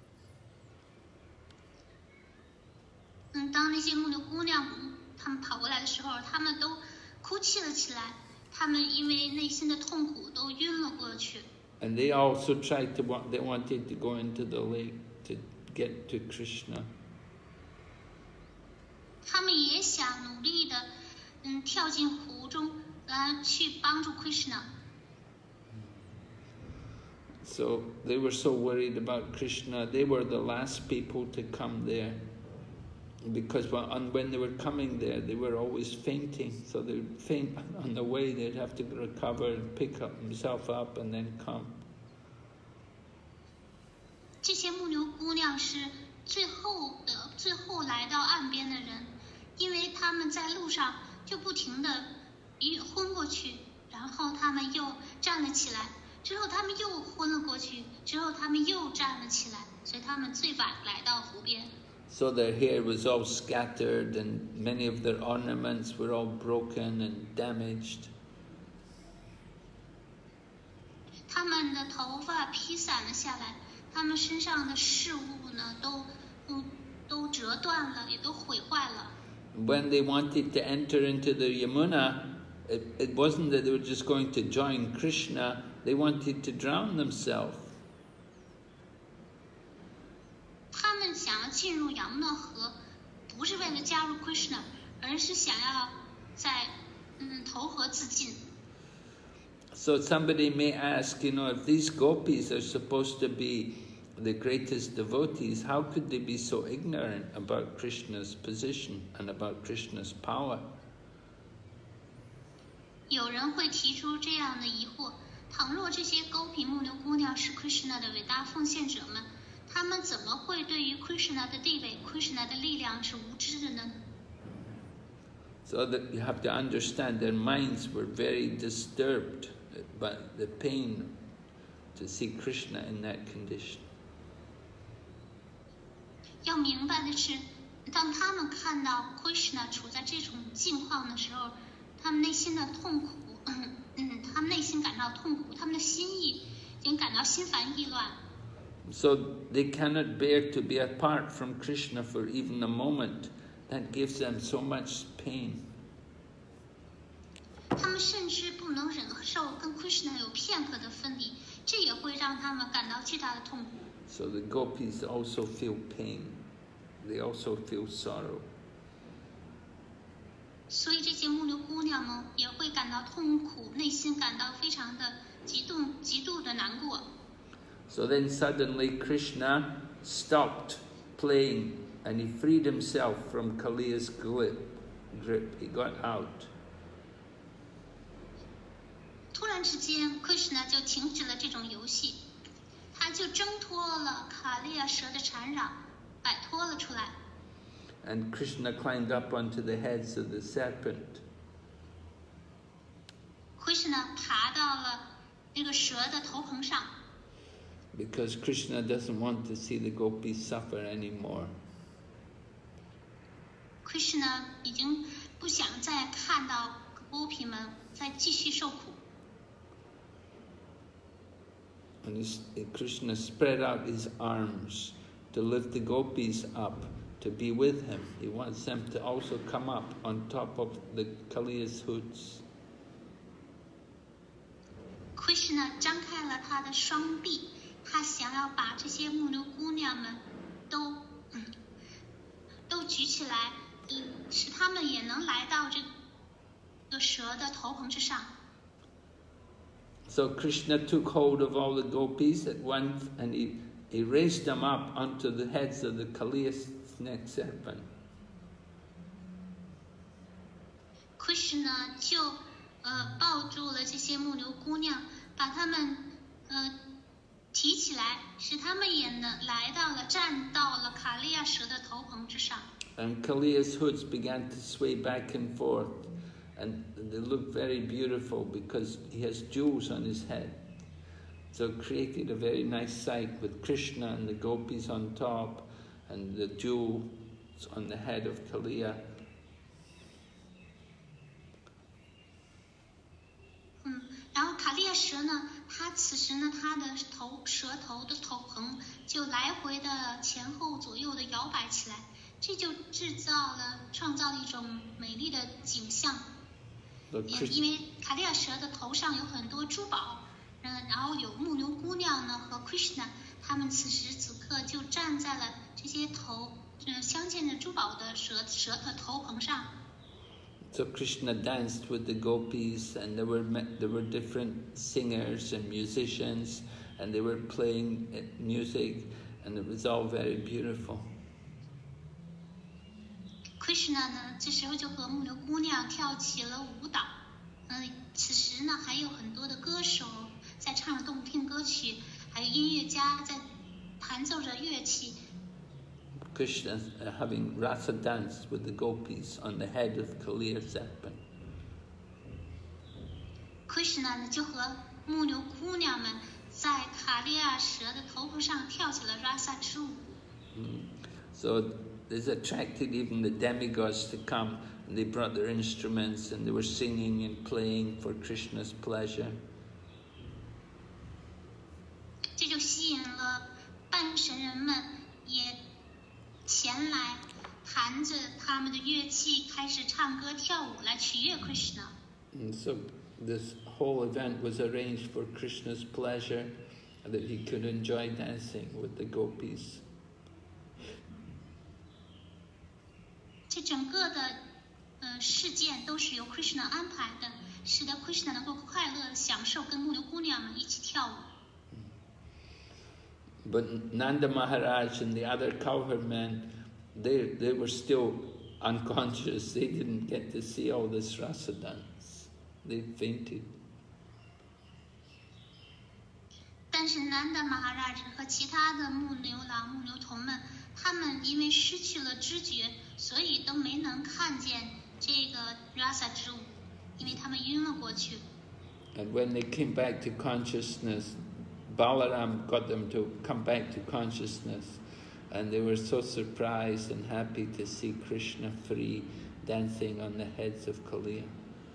嗯，当那些牧牛姑娘她们跑过来的时候，她们都哭泣了起来，她们因为内心的痛苦都晕了过去。 And they also tried to want, they wanted to go into the lake to get to Krishna. 他们也想努力的，嗯，跳进湖中来去帮助 Krishna。 So they were so worried about Krishna. They were the last people to come there. Because when, when they were coming there, they were always fainting. So they would faint on the way. They'd have to recover and pick up themselves up and then come. 这些牧牛姑娘是最后的，最后来到岸边的人，因为他们在路上就不停的一昏过去，然后他们又站了起来，之后他们又昏了过去，之后他们又站了起来，所以他们最晚来到湖边。 So their hair was all scattered, and many of their ornaments were all broken and damaged. 他们的头发披散了下来，他们身上的饰物呢，都都都折断了，也都毁坏了。 When they wanted to enter into the Yamuna, it, it wasn't that they were just going to join Krishna, they wanted to drown themselves. 他们想要进入雅穆纳河，不是为了加入 Krishna， 而是想要在嗯投河自尽。 So somebody may ask, you know, if these gopis are supposed to be the greatest devotees, how could they be so ignorant about Krishna's position and about Krishna's power? 有人会提出这样的疑惑：倘若这些勾皮木牛姑娘是 Krishna 的伟大奉献者们，他们怎么会对于 Krishna 的地位、Krishna 的力量是无知的呢？ So that you have to understand their minds were very disturbed by the pain to see Krishna in that condition. 要明白的是，当他们看到 Krishna 处在这种境况的时候，他们内心的痛苦，嗯嗯，他们内心感到痛苦，他们的心意已经感到心烦意乱。 So they cannot bear to be apart from Krishna for even a moment. That gives them so much pain. 他们甚至不能忍受跟 Krishna 有片刻的分离，这也会让他们感到巨大的痛苦。 So the gopis also feel pain. They also feel sorrow. 所以这些木牛姑娘们也会感到痛苦，内心感到非常的极度、极度的难过。 So then suddenly Krishna stopped playing and he freed himself from Kaliya's grip. grip. He got out. 突然之间 ，Krishna 就停止了这种游戏，他就挣脱了卡利亚蛇的缠绕，摆脱了出来。 And Krishna climbed up onto the heads of the serpent. Krishna 爬到了那个蛇的头棚上。 Because Krishna doesn't want to see the gopis suffer anymore. Krishna 已经不想再看到 gopi 们再继续受苦。 And his, Krishna spread out his arms to lift the gopis up to be with him. He wants them to also come up on top of the Kaliya's hoods. Krishna 张开了他的双臂，他想要把这些木牛姑娘们都、嗯、都举起来，嗯，使他们也能来到这个蛇的头棚之上。 So Krishna took hold of all the gopis at once and he, he raised them up onto the heads of the Kaliya snake serpent. Krishna 就呃抱住了这些木牛姑娘，把她们呃提起来，使她们也能来到了站到了卡利亚蛇的头棚之上。 And Kaliya's hoods began to sway back and forth. And they look very beautiful because he has jewels on his head. So it created a very nice sight with Krishna and the gopis on top and the jewels on the head of Kaliya. 嗯，然后卡利亚蛇呢，它此时呢，它的头蛇头的头棚就来回的前后左右的摇摆起来，这就制造了创造了一种美丽的景象。因为卡利亚蛇的头上有很多珠宝，嗯，然后有木牛姑娘呢和 Krishna， 他们此时此刻就站在了这些头，嗯，镶嵌着珠宝的蛇蛇的头棚上。 So Krishna danced with the gopis, and there were there were different singers and musicians, and they were playing music, and it was all very beautiful. Krishna 呢，这时候就和木牛姑娘跳起了舞蹈。嗯，此时呢，还有很多的歌手在唱着动听歌曲，还有音乐家在弹奏着乐器。 Krishna uh, having rasa dance with the gopis on the head of Kaliya serpent. Krishna 呢，就和木牛姑娘们在卡利亚蛇的头部上跳起了 rasa 之舞。 Mm. So this attracted even the demigods to come, and they brought their instruments and they were singing and playing for Krishna's pleasure. 这就吸引了半神人们也前来，弹着他们的乐器，开始唱歌跳舞来取悦 Krishna。 And so this whole event was arranged for Krishna's pleasure, that he could enjoy dancing with the gopis. 这整个的呃事件都是由 Krishna 安排的，使得 Krishna 能够快乐享受跟牧牛姑娘们一起跳舞。 But Nanda Maharaj and the other cowherd men, they they were still unconscious. They didn't get to see all this rasa dance. They fainted. 但是南达马哈拉吉和其他的牧牛郎、牧牛童们，他们因为失去了知觉，所以都没能看见这个 rasa 之舞，因为他们晕了过去。 And when they came back to consciousness, Balaram got them to come back to consciousness, and they were so surprised and happy to see Krishna free, dancing on the heads of Kaliya.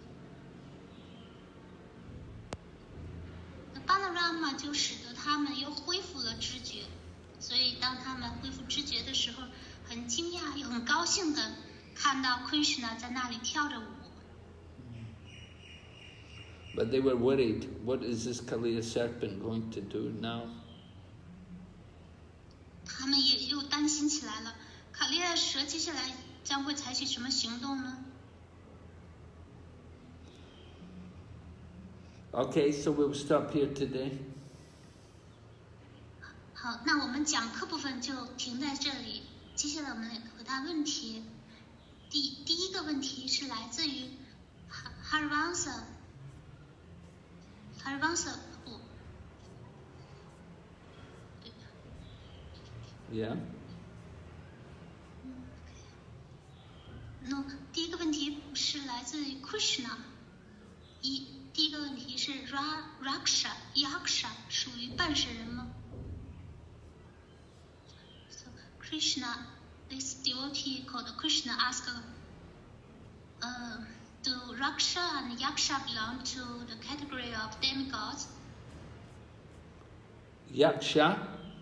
巴拉拉玛就使得他们又恢复了知觉，所以当他们恢复知觉的时候，很惊讶又很高兴的看到 Krishna 在那里跳着舞。 But they were worried, what is this Kaliya serpent going to do now? 他们也又担心起来了，卡利亚蛇接下来将会采取什么行动呢？ Okay, so we'll stop here today. 好，那我们讲课部分就停在这里。接下来我们回答问题。第第一个问题是来自于 Harivansa Harivansa 不 Yeah. 那第一个问题是来自于 Krishna。一第一个问题是 Ra Raksha Yaksha 属于半神人吗？ So Krishna, this devotee called Krishna asked, uh, do Raksha and Yaksha belong to the category of demigods? Yaksha?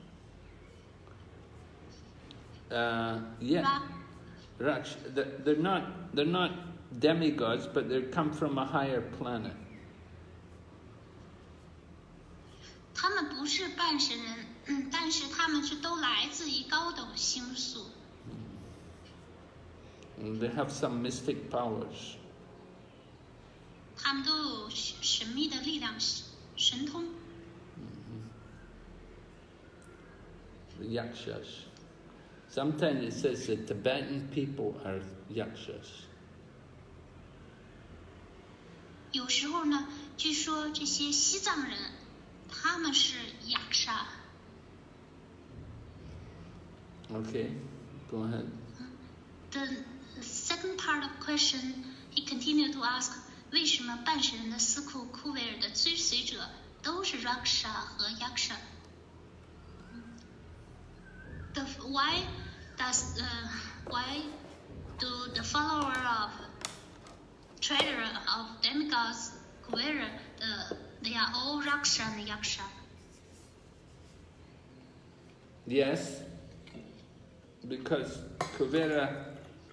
Uh, yeah. Ra Raksha, they're, they're not, they're not demigods, but they come from a higher planet. 他们不是半神人，嗯，但是他们是都来自于高等星宿。 And they have some mystic powers. 他们都有神秘的力量、神通。 The yakshas. Sometimes it says the Tibetan people are yakshas. 有时候呢，据说这些西藏人，他们是雅莎。 Okay, go ahead. The second part of question, he continued to ask, 为什么半神人的司库库维尔的追随者都是 Raksha 和 Yaksha？ The why does uh, why do the follower of treasure of demigods Kuvera, uh, they are all Raksha and Yaksha? Yes, because Kuvera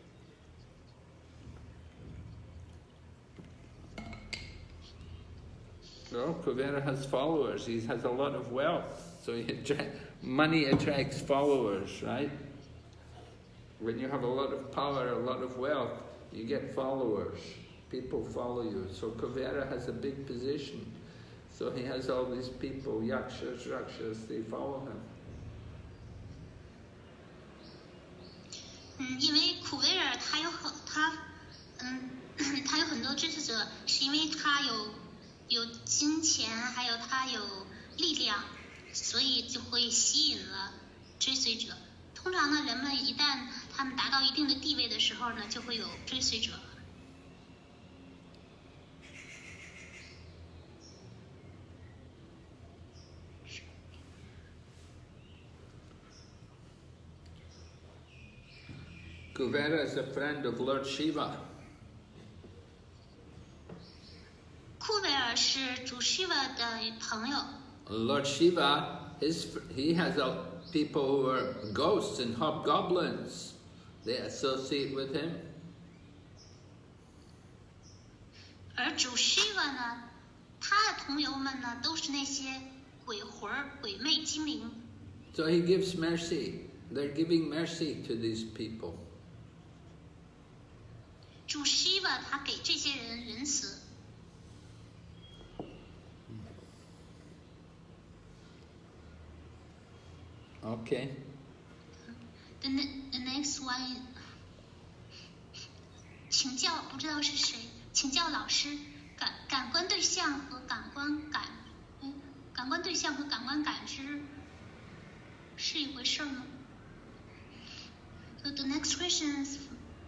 well, Kuvera has followers. He has a lot of wealth, so he attra- money attracts followers, right? When you have a lot of power, a lot of wealth, you get followers. People follow you. So Kuvera has a big position. So he has all these people, yakshas, rakshas, they follow him. 嗯，因为库维尔他有很他，嗯，他有很多追随者，是因为他有有金钱，还有他有力量，所以就会吸引了追随者。通常呢，人们一旦他们达到一定的地位的时候呢，就会有追随者。 Kuvera is a friend of Lord Shiva. 库维尔是主 Shiva 的朋友。 Lord Shiva, his, he has a, people who are ghosts and hobgoblins. They associate with him. 而主 Shiva 呢，他的同游们呢，都是那些鬼魂儿、鬼魅精灵。 So he gives mercy. They're giving mercy to these people. 主 Shiva 他给这些人仁慈。 Okay. The, the next one， 请教不知道是谁，请教老师，感感官对象和感官感，嗯，感官对象和感官感知是一回事吗 ？So the next question is，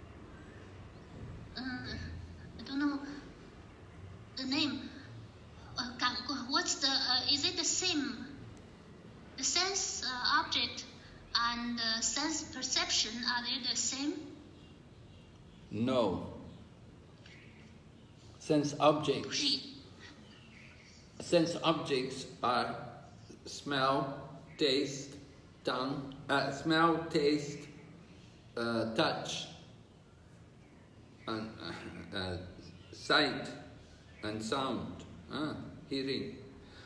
嗯 ，I don't know the name， 呃，感官 ，What's the， 呃 ，Is it the same？The sense uh, object and uh, sense perception, are they the same? No. Sense objects. Sense objects are smell, taste, tongue, uh, smell, taste, uh, touch, and uh, uh, sight, and sound, uh, hearing.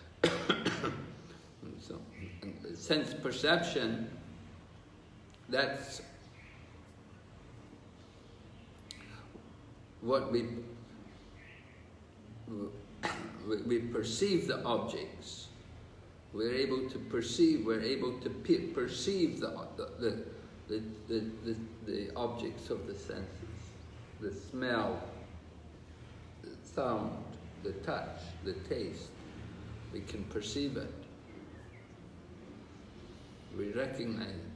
So, sense perception, that's what we, we perceive the objects. We're able to perceive, we're able to perceive the, the, the, the, the, the objects of the senses. The smell, the sound, the touch, the taste. We can perceive it. We recognize it.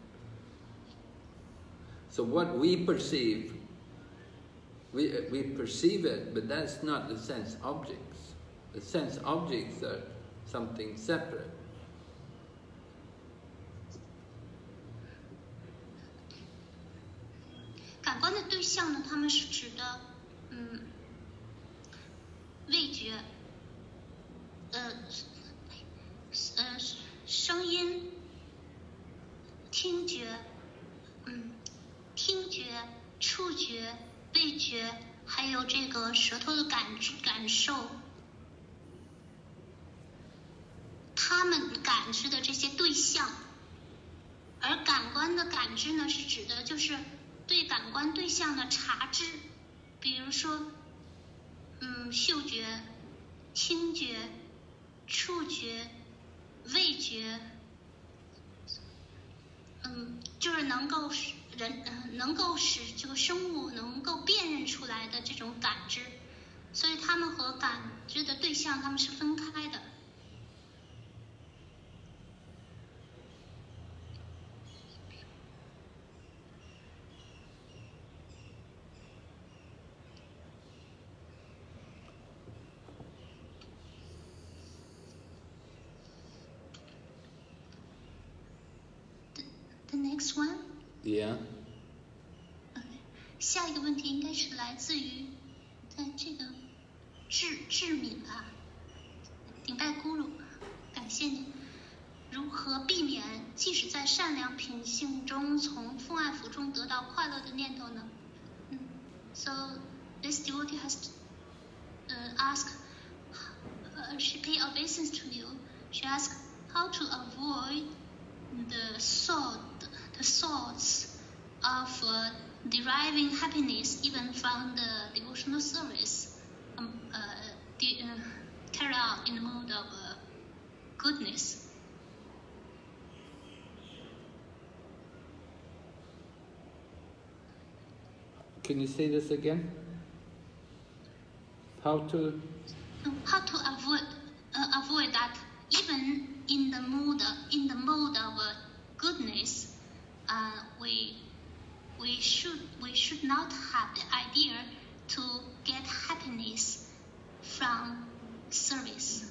So what we perceive, we, we perceive it, but that's not the sense objects. The sense objects are something separate. 感官的对象呢，他们是指的，嗯，味觉，呃，呃，声音。听觉，嗯，听觉、触觉、味觉，还有这个舌头的感知感受，他们感知的这些对象，而感官的感知呢，是指的就是对感官对象的察知，比如说，嗯，嗅觉、听觉、触觉、味觉。嗯，就是能够使人，呃，能够使这个生物能够辨认出来的这种感知，所以它们和感知的对象它们是分开的。The next one? Yeah. Okay. 下一个问题应该是来自于在这个智智敏啊，顶戴咕噜，感谢您。如何避免即使在善良品性中从父爱福中得到快乐的念头呢？嗯 So this devotee has uh, asked, uh, she pay obeisance to you. She asked how to avoid the thought, the thoughts of uh, deriving happiness even from the devotional service, um, uh, the, uh, carried out in the mode of uh, goodness. Can you say this again? How to? How to avoid uh, avoid that even in the mode in the mode of uh, goodness, uh, we we should we should not have the idea to get happiness from service.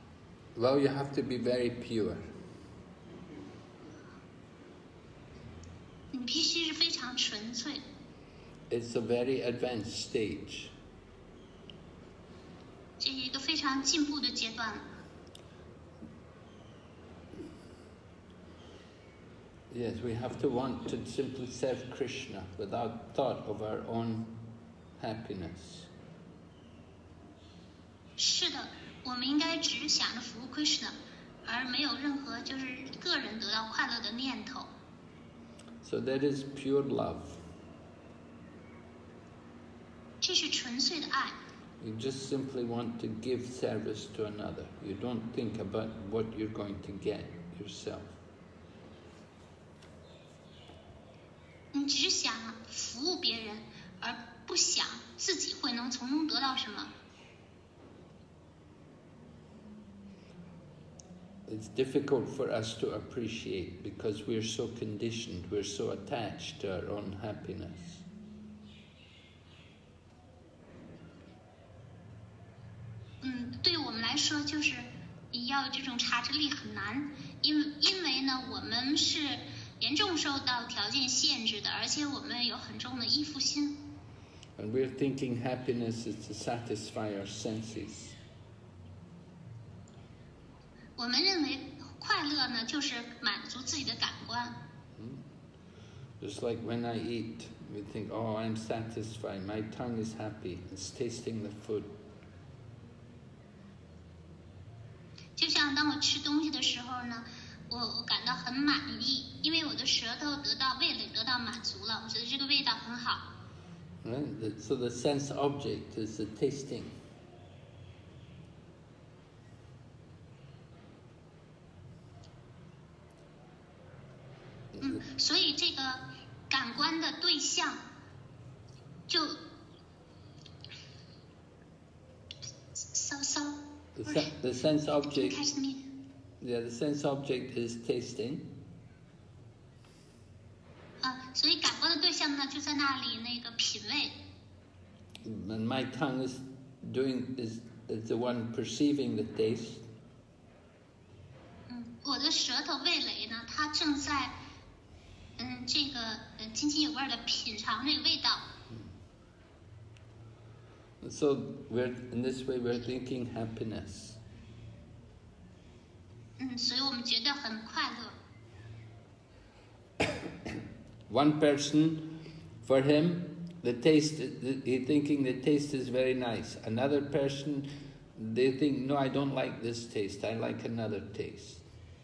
Well, you have to be very pure. it's a very advanced stage. 这是一个非常进步的阶段了。 Yes, we have to want to simply serve Krishna without thought of our own happiness. 是的，我们应该只想着服务 Krishna， 而没有任何就是个人得到快乐的念头。 So that is pure love. 这是纯粹的爱。 You just simply want to give service to another. You don't think about what you're going to get yourself. 你只想服务别人，而不想自己会能从中得到什么。 It's difficult for us to appreciate because we're so conditioned, we're so attached to our own happiness. 嗯，对我们来说，就是要有这种察知力很难，因为因为呢，我们是严重受到条件限制的，而且我们有很重的依附心。 And we're thinking happiness is to satisfy our senses. 我们认为快乐呢，就是满足自己的感官。 Just like when I eat, we think, oh, I'm satisfied, my tongue is happy, it's tasting the food. 就像当我吃东西的时候呢，我我感到很满意，因为我的舌头得到味蕾得到满足了，我觉得这个味道很好。 Right? So the sense object is the tasting. 嗯，所以这个感官的对象就 so so The, se the sense object, 开始念 yeah, the sense object is tasting. 啊，所以感官的对象呢就在那里那个品味。 And my tongue is doing is, is the one perceiving the taste. 嗯，我的舌头味蕾呢，它正在嗯这个呃津津有味的品尝这个味道。 So we're in this way we're thinking happiness. 嗯，所以我们觉得很快乐。 One person, for him, the taste, he thinking the taste is very nice. Another person, they think, no, I don't like this taste. I like another taste.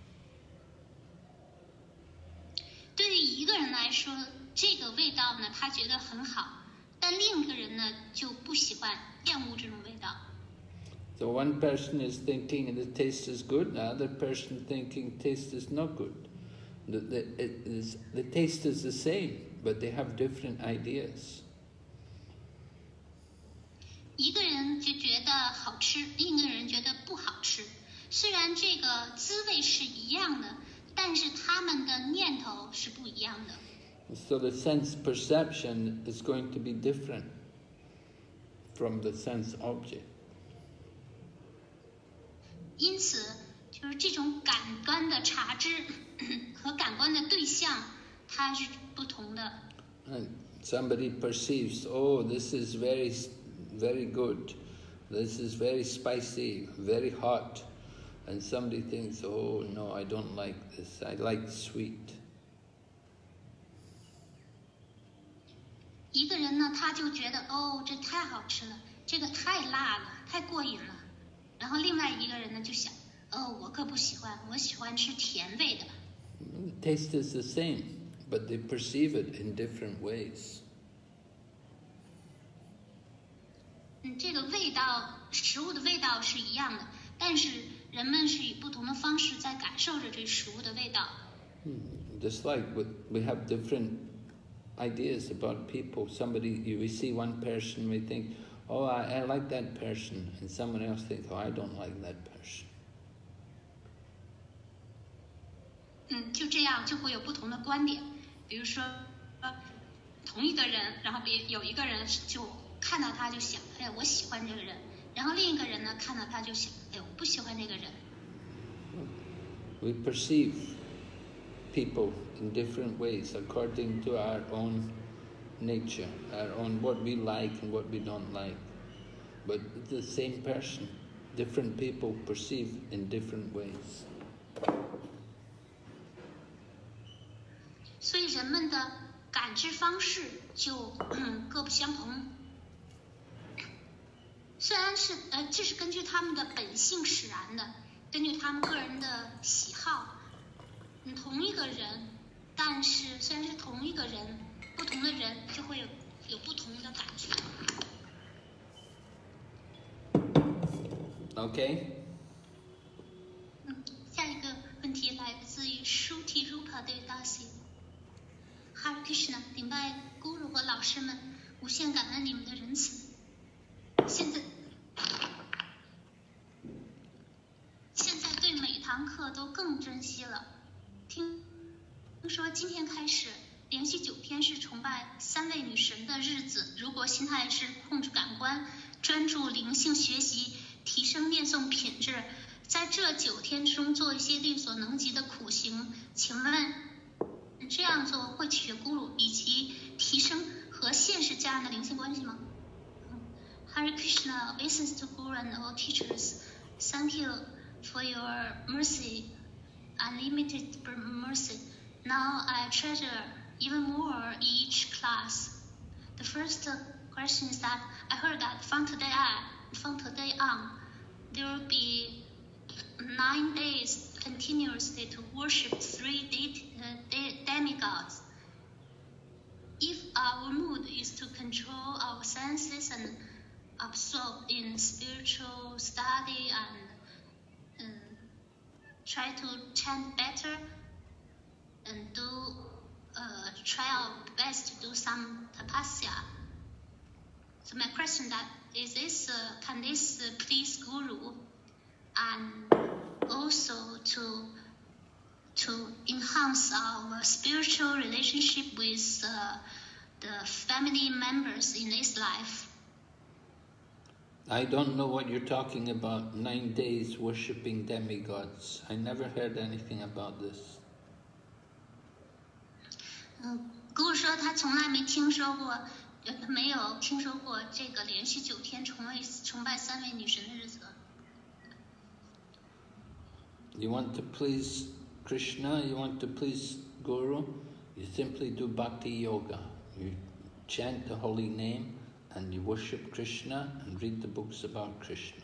对于一个人来说，这个味道呢，他觉得很好。但另一个人呢就不喜欢厌恶这种味道。 So one person is thinking the taste is good, the other person thinking taste is not good. The, the, it is, the taste is the same, but they have different ideas. 一个人就觉得好吃，另一个人觉得不好吃。虽然这个滋味是一样的，但是他们的念头是不一样的。 So the sense perception is going to be different from the sense object. 因此，就是这种感官的察知和感官的对象，它是不同的。 And somebody perceives, oh, this is very, very good. This is very spicy, very hot. And somebody thinks, oh, no, I don't like this. I like sweet. 一个人呢，他就觉得哦，这太好吃了，这个太辣了，太过瘾了。然后另外一个人呢，就想，哦，我可不喜欢，我喜欢吃甜味的。 The taste is the same, but they perceive it in different ways. 嗯，这个味道，食物的味道是一样的，但是人们是以不同的方式在感受着这食物的味道。 Just like we have different ideas about people. Somebody, you, we see one person, we think, oh, I, I like that person, and someone else thinks, oh, I don't like that person. 嗯，就这样就会有不同的观点。比如说，呃，同一个人，然后别有一个人就看到他就想，哎，我喜欢这个人；然后另一个人呢，看到他就想，哎，我不喜欢这个人。 We perceive people in different ways according to our own nature, our own what we like and what we don't like. But it's the same person. Different people perceive in different ways. 所以人们的感知方式就各不相同。虽然是呃，这是根据他们的本性使然的，根据他们个人的喜好。嗯，同一个人，但是虽然是同一个人，不同的人就会有有不同的感觉。 Okay. 嗯，下一个问题来自于 Shruti Rupa Devdasi。Hare Krishna， 顶拜 Guru 和老师们，无限感恩你们的仁慈。现在，现在对每堂课都更珍惜了。听说今天开始，连续九天是崇拜三位女神的日子。如果心态是控制感官，专注灵性学习，提升念诵品质，在这九天之中做一些力所能及的苦行，请问这样做会取悦Guru以及提升和现实家人的灵性关系吗？ Hare Krishna, obeisance to Guru and all teachers. Thank you for your mercy, unlimited mercy. Now I treasure even more each class. The first question is that I heard that from today on, from today on, there will be nine days continuously to worship three de- uh, de- demigods. If our mood is to control our senses and absorb in spiritual study and um, try to chant better and do uh, try our best to do some tapasya. So my question that is this uh, can this uh, please Guru and also to to enhance our spiritual relationship with uh, the family members in this life? I don't know what you're talking about, nine days worshipping demigods. I never heard anything about this. 嗯，Guru说他从来没听说过，呃，没有听说过这个连续九天崇拜崇拜三位女神的日子。 You want to please Krishna, you want to please Guru, you simply do bhakti yoga. You chant the holy name and you worship Krishna and read the books about Krishna.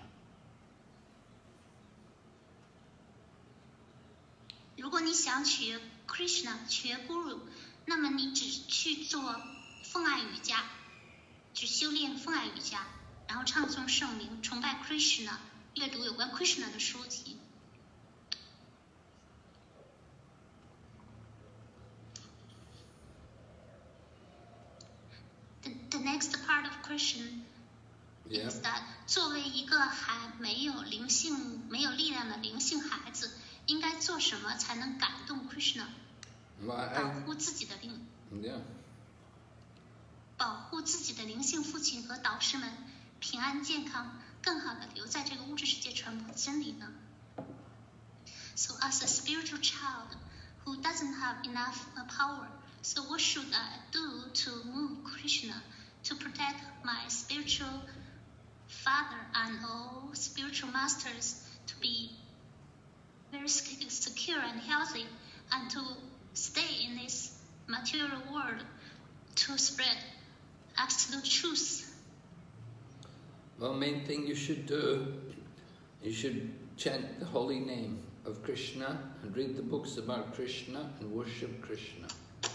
如果你想取悦 Krishna， 取悦 Guru， 那么你只去做奉爱瑜伽，只修炼奉爱瑜伽，然后唱诵圣名，崇拜 Krishna， 阅读有关 Krishna 的书籍。The, the next part of question Yeah. is that 作为一个还没有灵性、没有力量的灵性孩子，应该做什么才能感动 Krishna， Well, I, 保护自己的灵， yeah. 保护自己的灵性父亲和导师们平安健康，更好的留在这个物质世界传播真理呢？ So as a spiritual child who doesn't have enough power, so what should I do to move Krishna, to protect my spiritual father and all spiritual masters to be very secure and healthy, and to stay in this material world to spread absolute truth? Well, main thing you should do, you should chant the holy name of Krishna and read the books about Krishna and worship Krishna.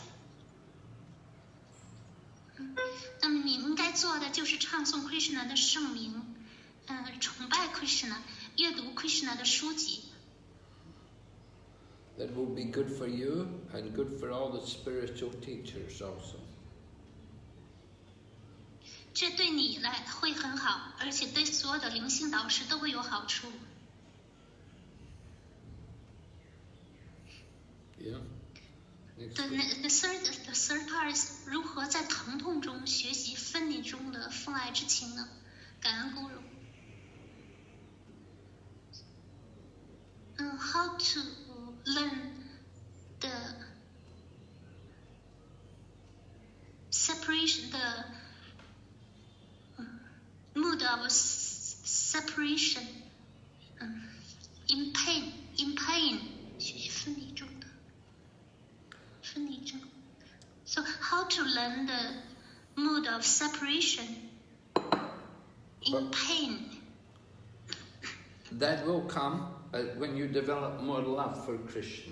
那么你应该做的就是唱诵 Krishna 的圣名，呃，崇拜 Krishna， 阅读 Krishna 的书籍。 That will be good for you and good for all the spiritual teachers also. 这对你来会很好，而且对所有的灵性导师都会有好处。 Yeah. Next The, question. the third the third part is 如何在疼痛中学习分离中的奉爱之情呢？感恩 Guru。嗯 ，How to learn the separate separation, the mood of separation, in pain, in pain, 分离中的分离中。So how to learn the mood of separation in pain? That will come uh, when you develop more love for Krishna.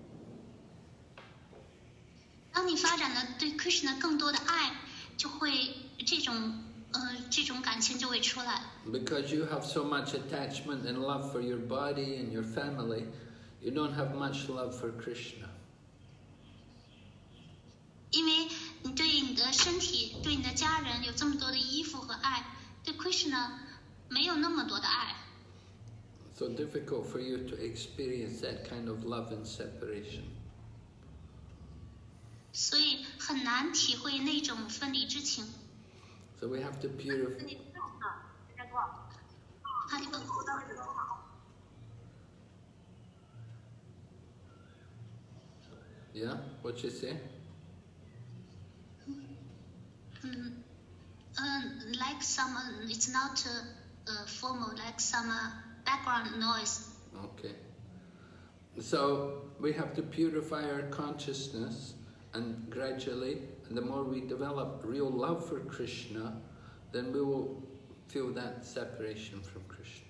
当你发展了对 Krishna 更多的爱，就会这种呃这种感情就会出来。 Because you have so much attachment and love for your body and your family, you don't have much love for Krishna. 因为你对你的身体、对你的家人有这么多的依附和爱，对 Krishna 没有那么多的爱。 So difficult for you to experience that kind of love and separation. 所以很难体会那种分离之情。 So we have to purify. Yeah, what you say? Mm, uh, like some, uh, it's not uh, uh, formal, like some uh, background noise. Okay. So we have to purify our consciousness, and gradually, and the more we develop real love for Krishna, then we will feel that separation from Krishna.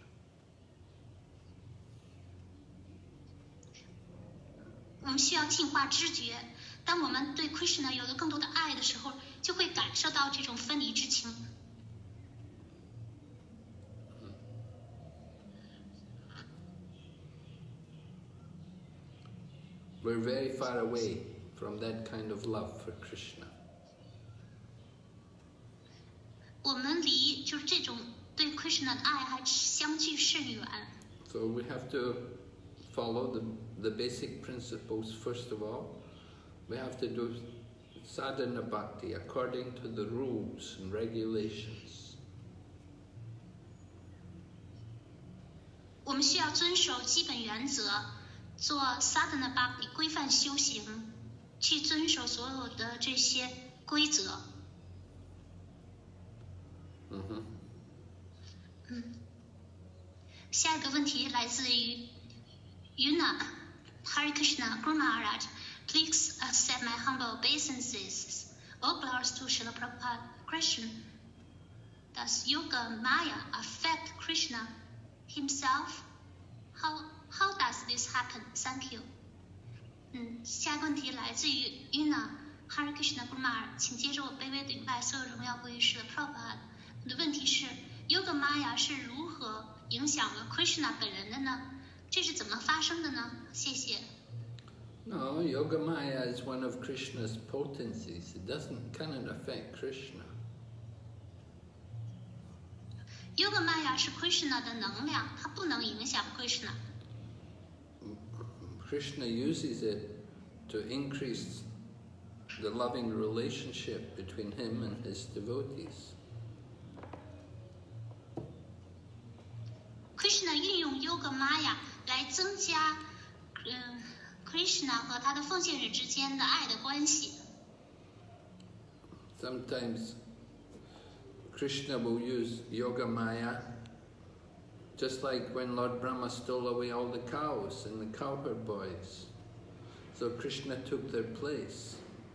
我们需要净化知觉。当我们对 Krishna 有了更多的爱的时候，就会感受到这种分离之情。 We're very far away from that kind of love for Krishna. 我们离就是这种对 Krishna 的爱还相距甚远。 So we have to follow the, the basic principles first of all. We have to do sadhana bhakti according to the rules and regulations. 我们需要遵守基本原则，做 sadhana bhakti 规范修行，去遵守所有的这些规则。 嗯哼。 嗯。下一个问题来自于 Yuna Hare Krishna Guru Maharaj. Please accept my humble obeisances. All glories to Srila Prabhupada. Question: Does Yoga Maya affect Krishna himself? How how does this happen? Thank you. 嗯，下一个问题来自于 Yuna Hare Krishna Guru Maharaj， 请接受我卑微顶拜，所有荣耀归于Srila Prabhupada。我的问题是 ，Yoga Maya 是如何影响了 Krishna 本人的呢？这是怎么发生的呢？谢谢。 No, Yoga Maya is one of Krishna's potencies. It doesn't cannot affect Krishna. Yoga Maya 是 Krishna 的能量，它不能影响 Krishna。 Krishna uses it to increase the loving relationship between him and his devotees. Krishna 运用 Yoga Maya 来增加，嗯。Krishna 和他的奉献者之间的爱的关系。 Sometimes Krishna will use Yoga Maya, just like when Lord Brahma stole away all the cows and the cowherd boys. So Krishna took their place.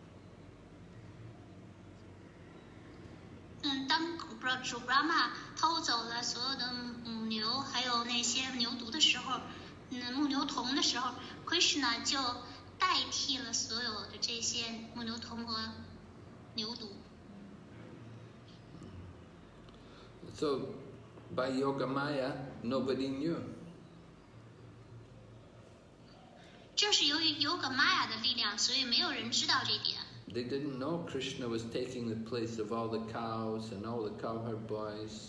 嗯，当主 Brahma 偷走了所有的母牛，还有那些牛犊的时候。嗯，牧牛童的时候 ，Krishna 就代替了所有的这些牧牛童和牛犊。 So, by Yoga Maya, nobody knew. 正是由于 Yoga Maya 的力量，所以没有人知道这一点。 They didn't know Krishna was taking the place of all the cows and all the cowherd boys.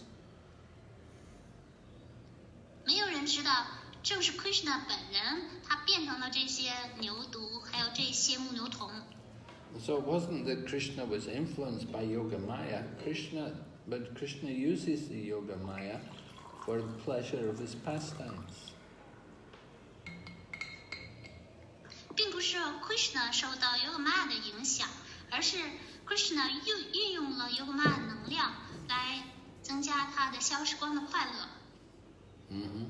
没有人知道。正是 Krishna 本人，他变成了这些牛犊，还有这些牧牛童。 So it wasn't that Krishna was influenced by Yoga Maya. Krishna, but Krishna uses the Yoga Maya for the pleasure of his pastimes. 并不是 Krishna 受到 Yoga Maya 的影响，而是 Krishna 运运用了 Yogamaya 能量来增加他的消时光的快乐。 Mm-hmm.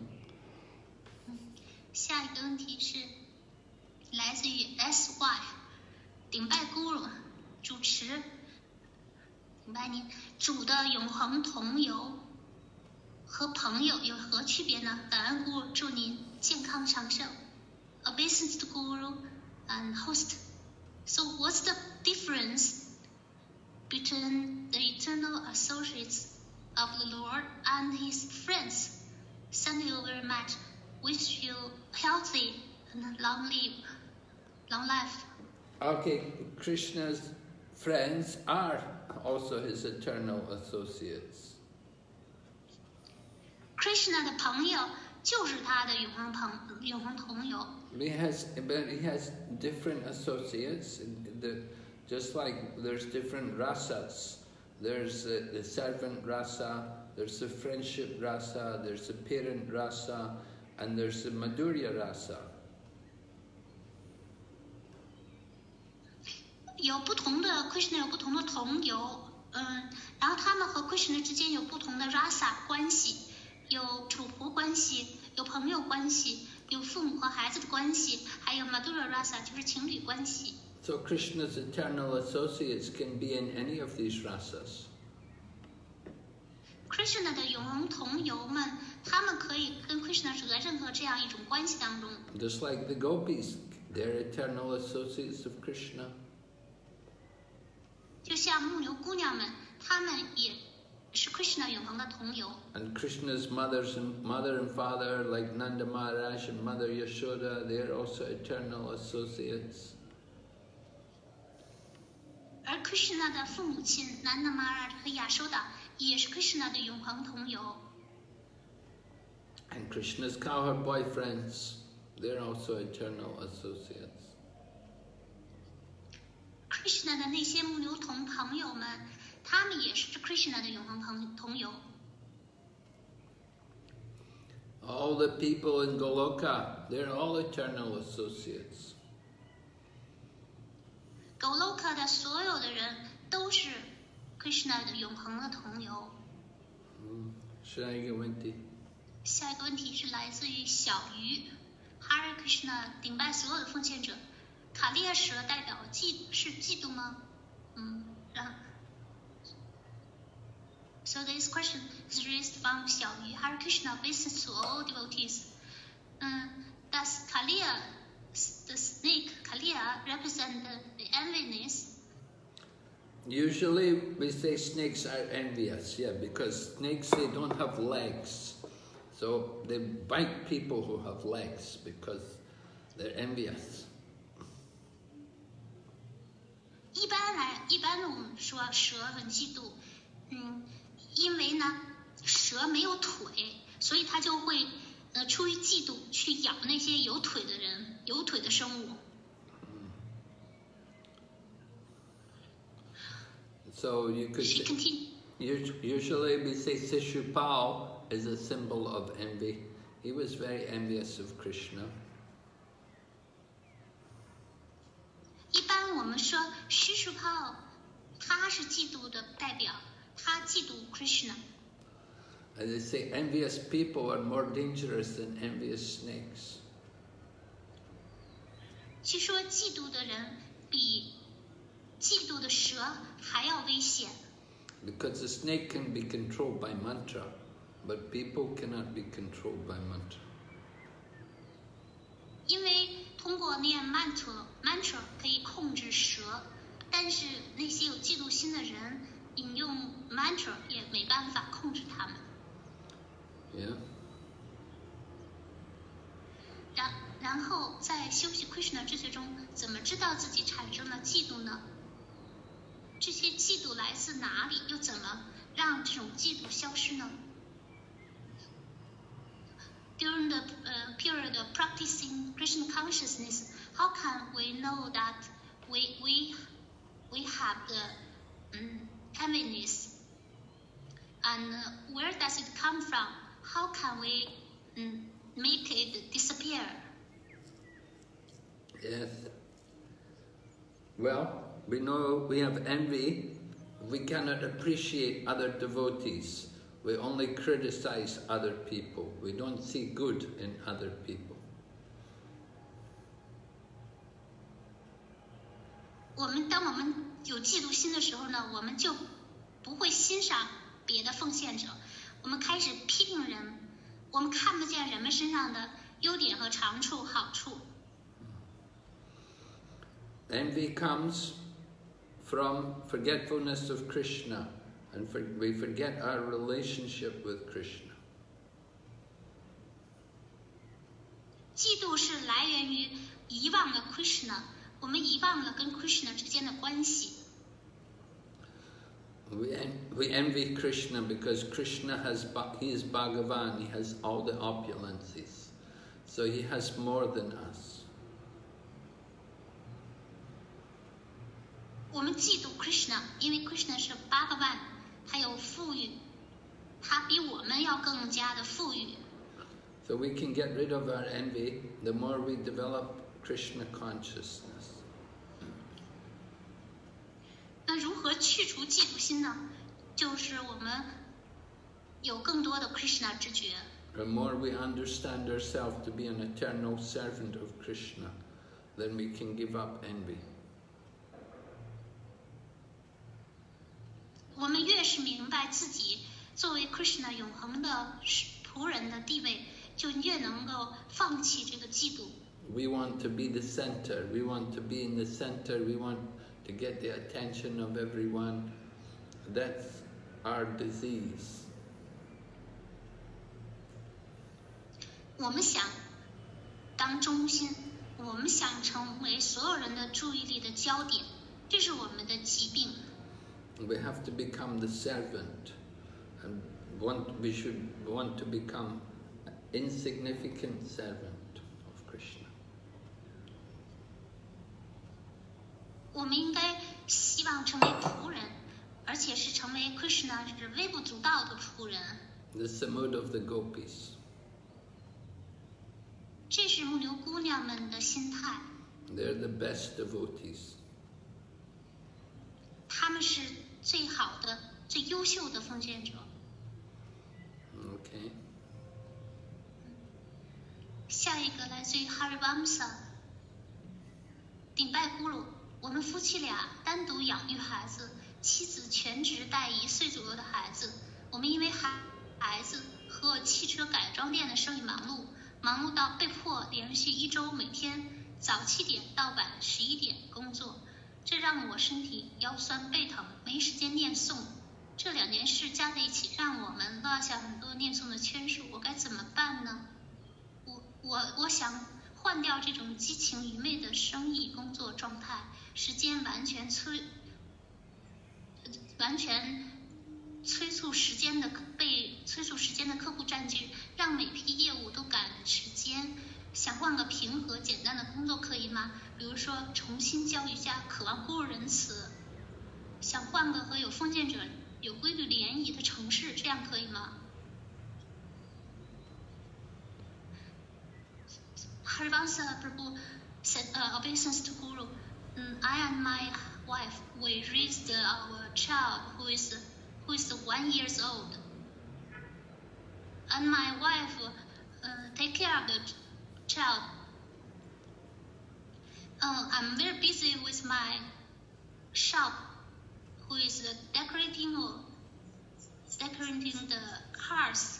下一个问题是来自于 S Y 顶拜 Guru 主持，顶拜您，主的永恒同游和朋友有何区别呢？感恩 Guru， 祝您健康长寿。Obeisance to Guru and host. So what's the difference between the eternal associates of the Lord and his friends? Thank you very much. Wish you healthy and long live, long life. Okay, Krishna's friends are also his eternal associates. Krishna 的朋友就是他的永恒朋永恒同游。 He has, but he has different associates. The, just like there's different rasas. There's the, the servant rasa, there's the friendship rasa, there's the parent rasa, and there's the madhurya rasa. 有不同的 Krishna 有不同的同游，嗯，然后他们和 Krishna 之间有不同的 rasa 关系，有主仆关系，有朋友关系，有父母和孩子的关系，还有 Madhurya rasa 就是情侣关系。 So Krishna's eternal associates can be in any of these rasas. Krishna 的永恒同游们，他们可以跟 Krishna 处在任何这样一种关系当中。 Just like the gopis, they're eternal associates of Krishna. 就像牧牛姑娘们，她们也是 Krishna 永恒的同游。 And Krishna's mothers and mother and father, like Nanda Maharaj and Mother Yashoda, they're also eternal associates. 而 Krishna 的父母亲 Nanda Maharaj 和 Yashoda 也是 Krishna 的永恒同游。 And Krishna's cowherd boyfriends, they're also eternal associates. Krishna 的那些牧牛童朋友们，他们也是 Krishna 的永恒同同游。 All the people in Goloka, they're all eternal associates. Goloka 的所有的人都是 Krishna 的永恒的同游。 嗯，下一个问题。 下一个问题是来自于小鱼 ，Hare Krishna 顶拜所有的奉献者。卡利亚蛇代表嫉是嫉妒吗？嗯，让。So this question is raised from 小鱼 Hare Krishna obeisance to all devotees. 嗯 ，Does Kaliya, the snake Kaliya, represent the, the enviness? Usually we say snakes are envious, yeah, because snakes, they don't have legs. So they bite people who have legs because they're envious. 一般来，一般的我们说蛇很嫉妒，嗯，因为呢蛇没有腿，所以它就会呃出于嫉妒去咬那些有腿的人，有腿的生物。 So you could say, usually we say Sishupal is a symbol of envy. He was very envious of Krishna. 一般我们说须树泡，他是嫉妒的代表，他嫉妒 Krishna。 And they say envious people are more dangerous than envious snakes. 据说嫉妒的人比嫉妒的蛇还要危险。 Because the snake can be controlled by mantra, but people cannot be controlled by mantra. 因为通过念 mantra mantra 可以控制蛇，但是那些有嫉妒心的人引用 mantra 也没办法控制他们。 Yeah. 然然后在修习 Krishna 知觉中，怎么知道自己产生了嫉妒呢？这些嫉妒来自哪里？又怎么让这种嫉妒消失呢？ During the uh, period of practicing Krishna consciousness, how can we know that we we we have the um, enviness, and uh, where does it come from? How can we um, make it disappear? Yes. Well, we know we have envy. We cannot appreciate other devotees. We only criticize other people. We don't see good in other people. 我们当我们有嫉妒心的时候呢，我们就不会欣赏别的奉献者，我们开始批评人，我们看不见人们身上的优点和长处、好处。 Envy comes from forgetfulness of Krishna, and for, we forget our relationship with Krishna. 嫉妒是来源于遗忘了 Krishna， 我们遗忘了跟 Krishna 之间的关系。 We, en we envy Krishna because Krishna has, he is Bhagavan, he has all the opulences. So he has more than us. 我们嫉妒 Krishna， 因为 Krishna 是 Bhagavan， 他有富裕，他比我们要更加的富裕。 So we can get rid of our envy the more we develop Krishna consciousness. 那如何去除嫉妒心呢？就是我们有更多的 Krishna 知觉。 The more we understand ourselves to be an eternal servant of Krishna, then we can give up envy. 我们越是明白自己作为 Krishna 永恒的仆人的地位，就越能够放弃这个嫉妒。 We want to be the center. We want to be in the center. We want to get the attention of everyone. That's our disease. 我们想当中心，我们想成为所有人的注意力的焦点，这是我们的疾病。 We have to become the servant, and want, we should want to become an insignificant servant of Krishna. 我们应该希望成为仆人，而且是成为 Krishna 是微不足道的仆人。 This is the mood of the gopis. 这是牧牛姑娘们的心态。 They're the best devotees. 他们是最好的、最优秀的奉献者。 Okay. 下一个来自于 Harivamsa， 顶拜咕噜。我们夫妻俩单独养育孩子，妻子全职带一岁左右的孩子。我们因为孩孩子和汽车改装店的生意忙碌，忙碌到被迫连续一周每天早七点到晚十一点工作，这让我身体腰酸背疼，没时间念诵。这两件事加在一起，让我们落下很多念诵的圈数。我该怎么办呢？我我我想换掉这种激情愚昧的生意工作状态，时间完全催，完全催促时间的被催促时间的客户占据，让每批业务都赶时间。想换个平和简单的工作可以吗？比如说重新教育家，渴望过仁慈。想换个和有封建者有规律联谊的城市，这样可以吗？Harivansa Prabhu said, uh, obeisance to Guru. Mm, I and my wife, we raised our child who is who is one years old, and my wife uh, take care of the child. Uh, I'm very busy with my shop, who is uh, decorating or decorating the cars.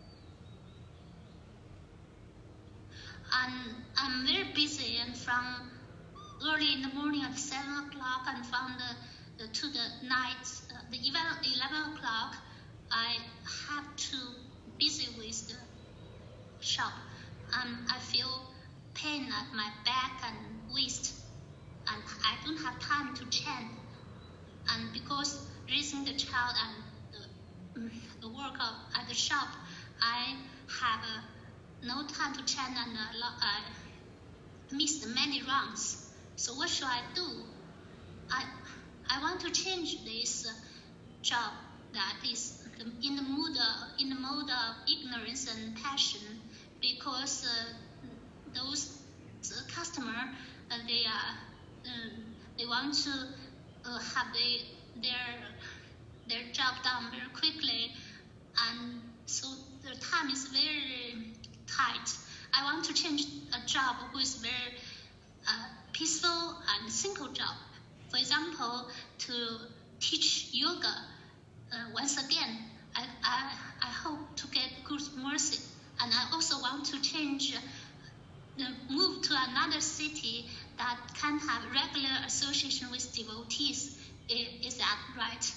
And I'm very busy, and from early in the morning at seven o'clock and from the, the to the night, uh, the eleven o'clock, I have to busy with the shop. And I feel pain at my back and waist, and I don't have time to chant. And because raising the child and the, the work of, at the shop, I have a no time to chant, and uh, I missed many rounds. So what should I do? I I want to change this uh, job that is in the mood of, in the mode of ignorance and passion, because uh, those the customer uh, they are um, they want to uh, have they, their their job done very quickly, and so their time is very tight. I want to change a job who is very uh, peaceful and simple job. For example, to teach yoga. Uh, once again, I, I I hope to get good mercy, and I also want to change, uh, move to another city that can have regular association with devotees. Is, is that right?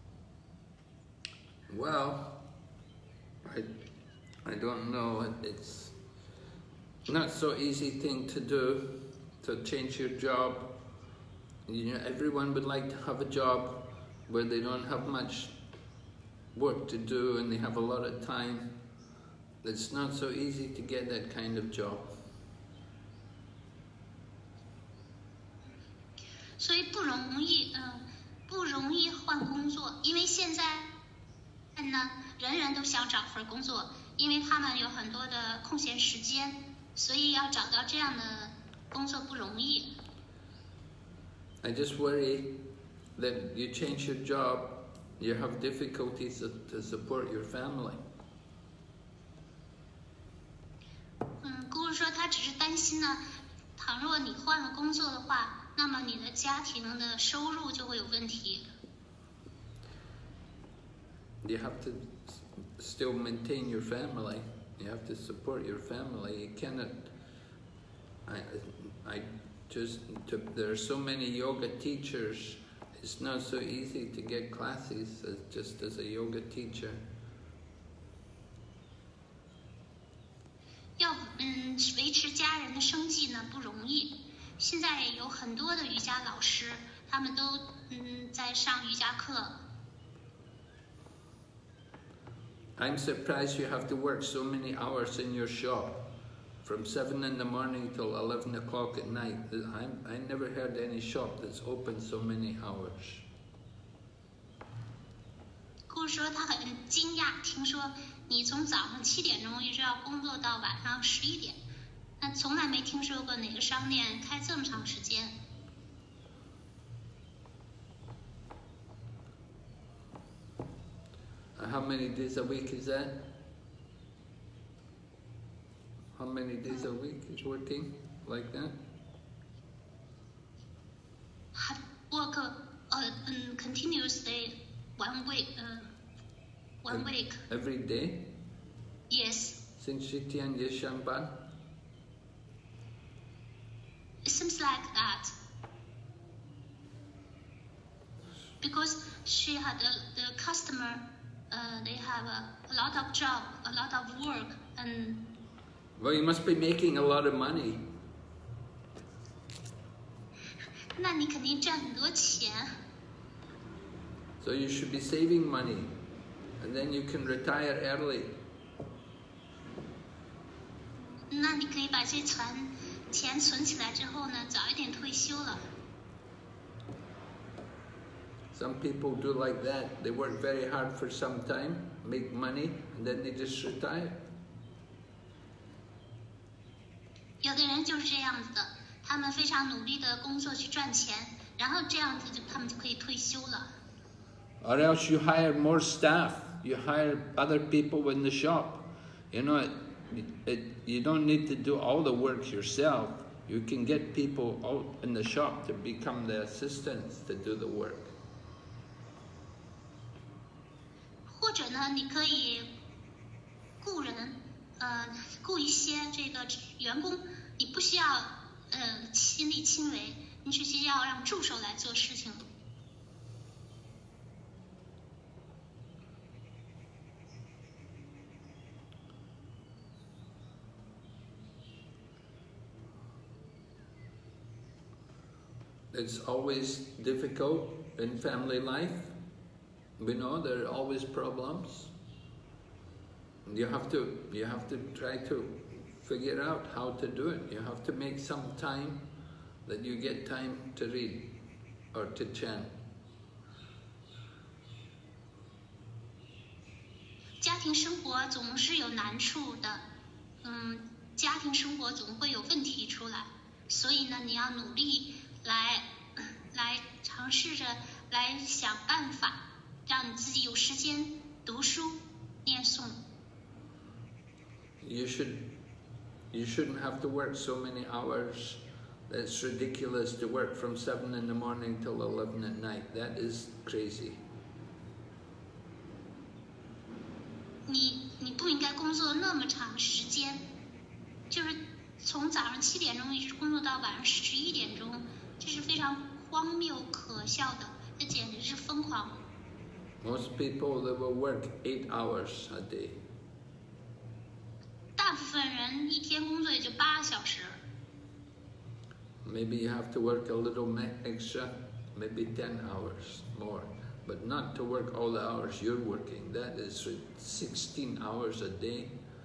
Well, I, I don't know. It's not so easy thing to do, to change your job. You know, everyone would like to have a job where they don't have much work to do and they have a lot of time. It's not so easy to get that kind of job. 所以不容易，嗯、呃，不容易换工作，因为现在呢，人人都想找份工作，因为他们有很多的空闲时间，所以要找到这样的工作不容易。 I just worry that you change your job, you have difficulties to, to support your family. 嗯，姑姑说她只是担心呢，倘若你换了工作的话，那么你的家庭的收入就会有问题。 You have to still maintain your family. You have to support your family. You cannot. I, I just. To, there are so many yoga teachers. It's not so easy to get classes as just as a yoga teacher. 要嗯维持家人的生计呢不容易。现在有很多的瑜伽老师，他们都嗯在上瑜伽课。 I'm surprised you have to work so many hours in your shop, from seven in the morning till eleven o'clock at night. I'm, I never heard any shop that's open so many hours. 姑说她很惊讶，听说你从早上七点钟一直要工作到晚上十一点，但从来没听说过哪个商店开这么长时间。 How many days a week is that? How many days a week is working like that? Work uh, um, continuously one week. Uh, one every, week. Every day? Yes. Since Shitian Yeshamban? It seems like that. Because she had a, the customer. Uh, they have a, a lot of job, a lot of work, and. Well, you must be making a lot of money. 那你肯定赚很多钱。 So you should be saving money, and then you can retire early. 那你可以把这存钱存起来之后呢，早一点退休了。 Some people do like that. They work very hard for some time, make money, and then they just retire. 有的人就是这样子的，他们非常努力的工作去赚钱，然后这样子就他们就可以退休了。 Or else you hire more staff. You hire other people in the shop. You know, it, it, you don't need to do all the work yourself. You can get people out in the shop to become the assistants to do the work. 或者呢，你可以雇人，呃，雇一些这个员工，你不需要呃亲力亲为，你只需要让助手来做事情。 It's always difficult in family life. We know there are always problems. You have to, you have to try to figure out how to do it. You have to make some time that you get time to read or to chant. 家庭生活总是有难处的，嗯，家庭生活总会有问题出来，所以呢，你要努力来来尝试着来想办法，让你自己有时间读书、念诵。 You should, you shouldn't have to work so many hours. That's ridiculous to work from seven in the morning till eleven at night. That is crazy. 你你不应该工作那么长时间，就是从早上七点钟一直工作到晚上十一点钟，这是非常荒谬可笑的，这简直是疯狂。 Most people they will work eight hours a day. 大部分人一天工作也就八个小时。 Maybe you have to work a little extra, maybe ten hours more, but not to work all the hours you're working. That is sixteen hours a day.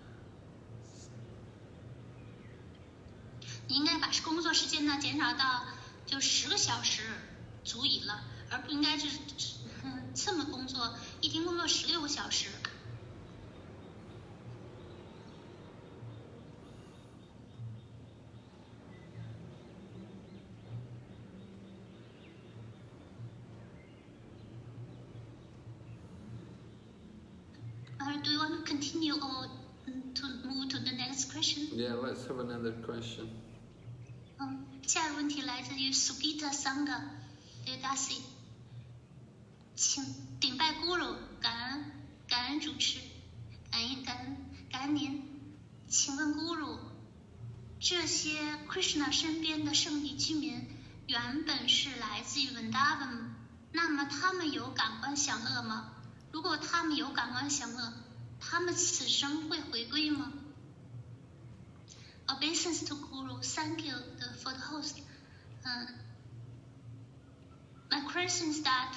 你应该把工作时间呢减少到就十个小时足以了，而不应该就是嗯这么工作，一天工作十六个小时。Uh, do you want to continue or to move to the next question? Yeah, let's have another question. 嗯，下一个问题来自于 Sugita Sangha Devdasi， 请顶拜 Guru， 感恩感恩主持，感恩感恩感恩您。请问 Guru， 这些 Krishna 身边的圣地居民原本是来自于 Vrindavan， 那么他们有感官享乐吗？如果他们有感官享乐，他们此生会回归吗？Obeisance to Guru, thank you the, for the host. Uh, my question is that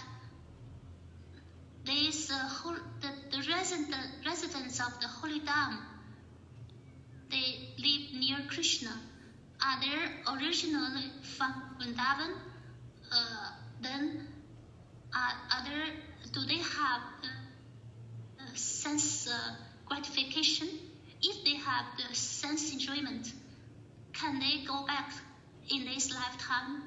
these uh, whole, the, the, resident, the residents of the Holy Dham, they live near Krishna. Are they originally from Vrindavan? Uh, then are, are there, do they have uh, uh, sense uh, gratification? If they have the sense enjoyment, can they go back in this lifetime?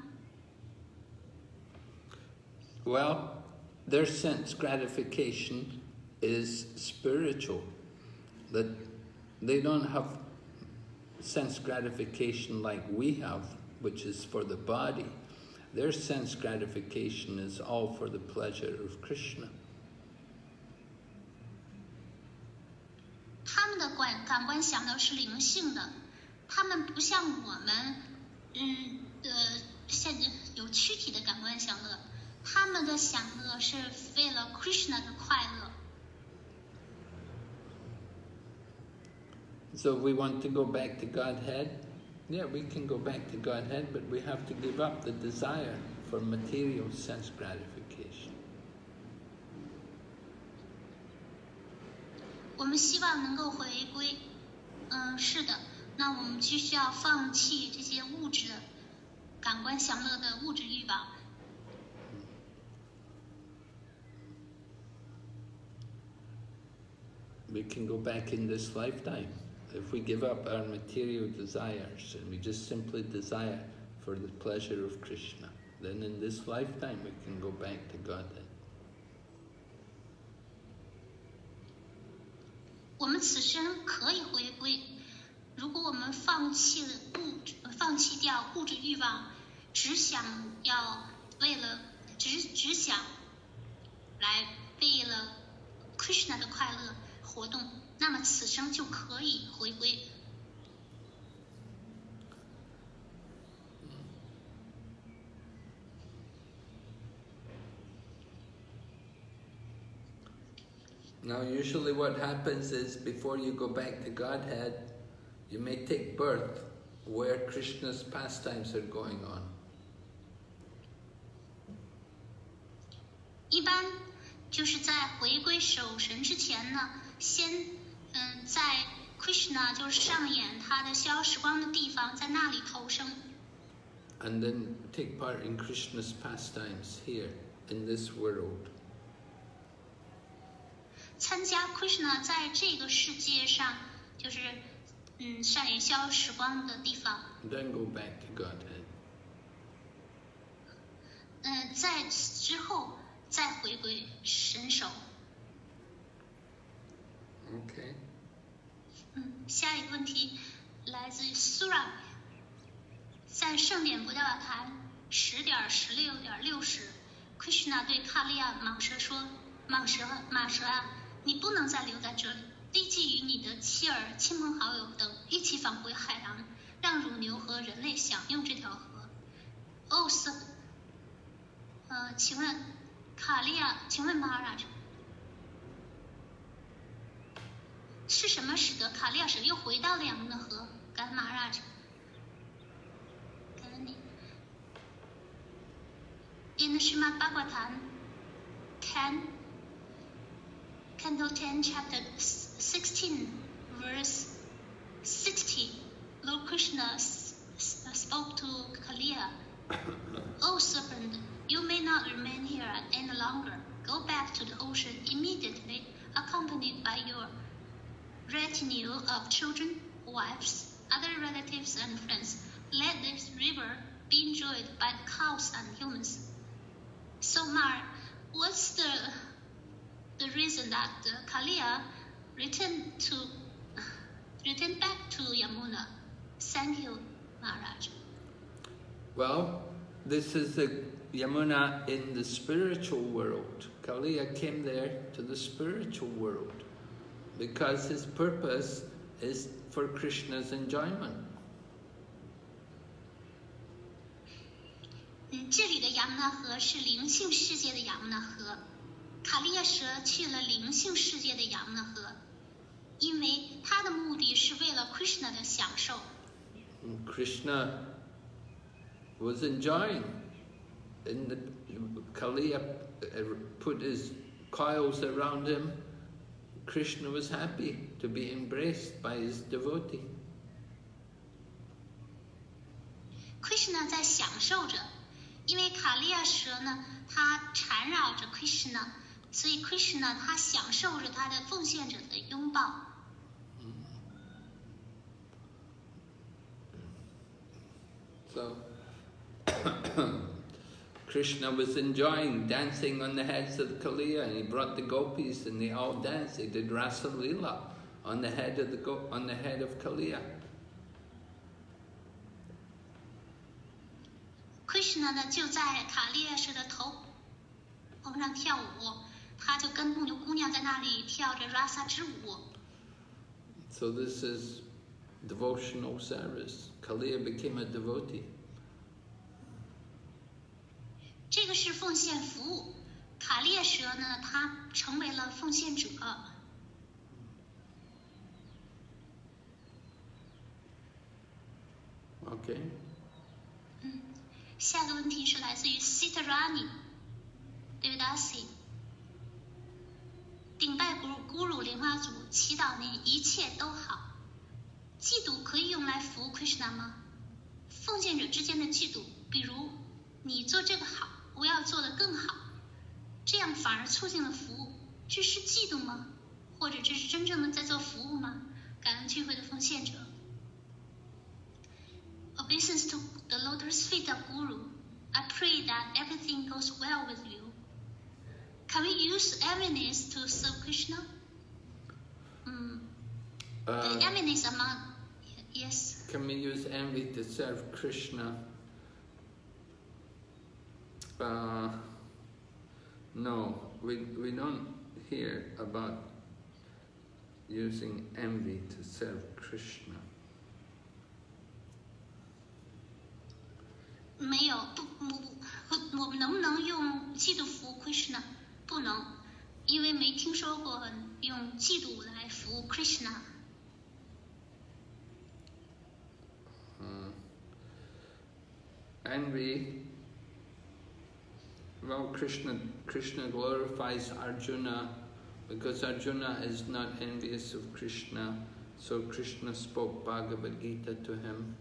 Well, their sense gratification is spiritual. That they don't have sense gratification like we have, which is for the body. Their sense gratification is all for the pleasure of Krishna. 他们的感感官享乐是灵性的，他们不像我们，嗯的现有躯体的感官享乐，他们的享乐是为了 Krishna 的快乐。 So if we want to go back to Godhead, yeah, we can go back to Godhead, but we have to give up the desire for material sense gratification. 我们希望能够回归，嗯，是的，那我们就需要放弃这些物质的感官享乐的物质欲望。 We can go back in this lifetime if we give up our material desires and we just simply desire for the pleasure of Krishna. Then in this lifetime we can go back to Godhead. 我们此生可以回归，如果我们放弃了物质，放弃掉物质欲望，只想要为了只只想来为了 Krishna 的快乐活动，那么此生就可以回归。 Now usually what happens is before you go back to Godhead, you may take birth where Krishna's pastimes are going on. 一般就是在回归守神之前呢，先嗯在 Krishna 就是上演他的消时光的地方，在那里投生。 And then take part in Krishna's pastimes here in this world. 参加 Krishna 在这个世界上，就是嗯上演消时光的地方。 Then go back to Godhead. 呃，在之后再回归神手。 Okay. 嗯，下一个问题来自于 Sura， 在圣典布加瓦坛十点十六点六十 ，Krishna 对卡利亚蟒蛇说：“蟒蛇，蟒蛇啊，你不能再留在这里，立即与你的妻儿、亲朋好友等一起返回海洋，让乳牛和人类享用这条河。”哦，是，呃，请问卡利亚，请问 Maharaj， 是什么使得卡利亚神又回到了雅穆纳河？感恩 Maharaj， 感恩你。In Srimad Bhagavatam ten, Canto ten, Chapter sixteen, Verse sixty, Lord Krishna spoke to Kaliya, "O serpent, you may not remain here any longer. Go back to the ocean immediately, accompanied by your retinue of children, wives, other relatives, and friends. Let this river be enjoyed by the cows and humans." So, Mar, what's the the reason that uh, Kaliya returned to returned back to Yamuna? Thank you, Maharaj. Well, this is the Yamuna in the spiritual world. Kaliya came there to the spiritual world because his purpose is for Krishna's enjoyment. 嗯，这里的雅穆纳河是灵性世界的雅穆纳河，卡利亚蛇去了灵性世界的雅穆纳河，因为它的目的是为了 Krishna 的享受。 And Krishna was enjoying. In the Kaliya put his coils around him. Krishna was happy to be embraced by his devotee. Krishna 在享受着，因为卡利亚蛇呢，它缠绕着 Krishna， 所以 Krishna 他享受着他的奉献者的拥抱。 So Krishna was enjoying dancing on the heads of Kaliya, and he brought the gopis, and they all danced. They did Rasa Leela on the head of the go on the head of Kaliya. Krishna 呢就在卡利亚蛇的头头上跳舞，他就跟牧牛姑娘在那里跳着 Rasa 之舞。 So this is devotional service. Kaliya became a devotee. 这个是奉献服务，卡利亚蛇呢，它成为了奉献者。 Okay. 嗯，下个问题是来自于 Sitarani Devdasi， 顶拜古古鲁莲花组，祈祷您一切都好。嫉妒可以用来服务 Krishna 吗？奉献者之间的嫉妒，比如你做这个好，我要做得更好，这样反而促进了服务，这是嫉妒吗？或者这是真正的在做服务吗？感恩聚会的奉献者。Obeisance to the lotus feet of Guru. I pray that everything goes well with you. Can we use enviness to serve Krishna? Mm. Uh, the enviness among yes. Can we use envy to serve Krishna? Uh, no, we we don't hear about using envy to serve Krishna. 没有，不，我我们能不能用嫉妒服务 Krishna？ 不能，因为没听说过用嫉妒来服务 Krishna。 嗯 Envy. Well, Krishna Krishna glorifies Arjuna because Arjuna is not envious of Krishna, so Krishna spoke Bhagavad Gita to him.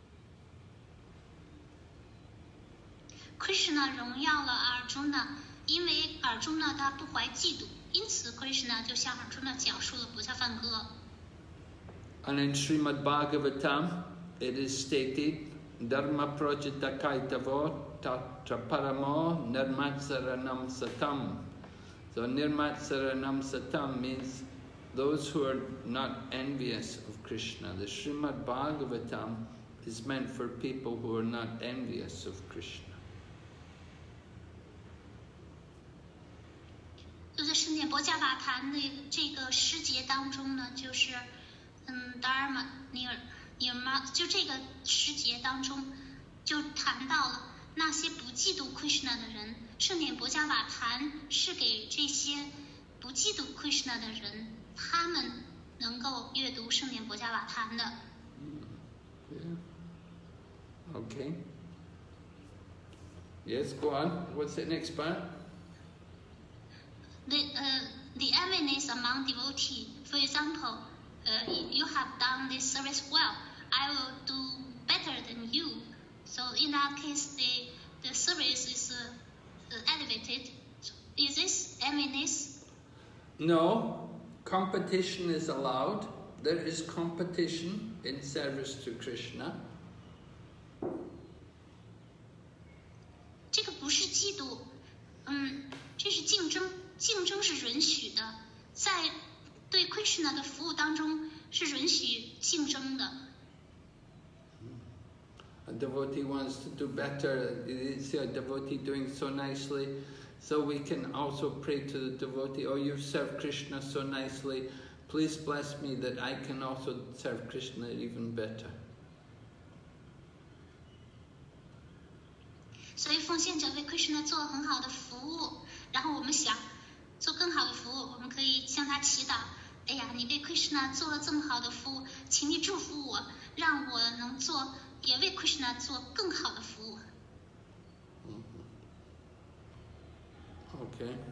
Krishna 荣耀了 Arjuna， 因为 Arjuna 他不怀嫉妒，因此 Krishna 就向 Arjuna 讲述了不下梵歌。 And in Srimad Bhagavatam, it is stated Dharma projita kaitavo tatra paramo nirmatsaranam satam. So nirmatsaranam satam means those who are not envious of Krishna. The Srimad Bhagavatam is meant for people who are not envious of Krishna. 就在圣典博伽法坛的这个诗节当中呢，就是，嗯 ，Dharma nir nirma， 就这个诗节当中就谈到了那些不嫉妒 Krishna 的人。圣典博伽法坛是给这些不嫉妒 Krishna 的人，他们能够阅读圣典博伽法坛的。 Yeah. Okay. Yes, go on. What's the next part? The uh, the enviness among devotees. For example, uh, you have done this service well. I will do better than you. So in that case, the the service is uh, uh, elevated. Is this enviness? No, competition is allowed. There is competition in service to Krishna. 这个不是嫉妒，嗯，这是竞争。竞争是允许的，在对 Krishna 的服务当中是允许竞争的。 A devotee wants to do better. You see a devotee doing so nicely, so we can also pray to the devotee, oh, you've served Krishna so nicely, please bless me that I can also serve Krishna even better. 所以奉献者为 Krishna 做很好的服务，然后我们想做更好的服务，我们可以向他祈祷。哎呀，你为 Krishna 做了这么好的服务，请你祝福我，让我能做，也为 Krishna 做更好的服务。 Okay.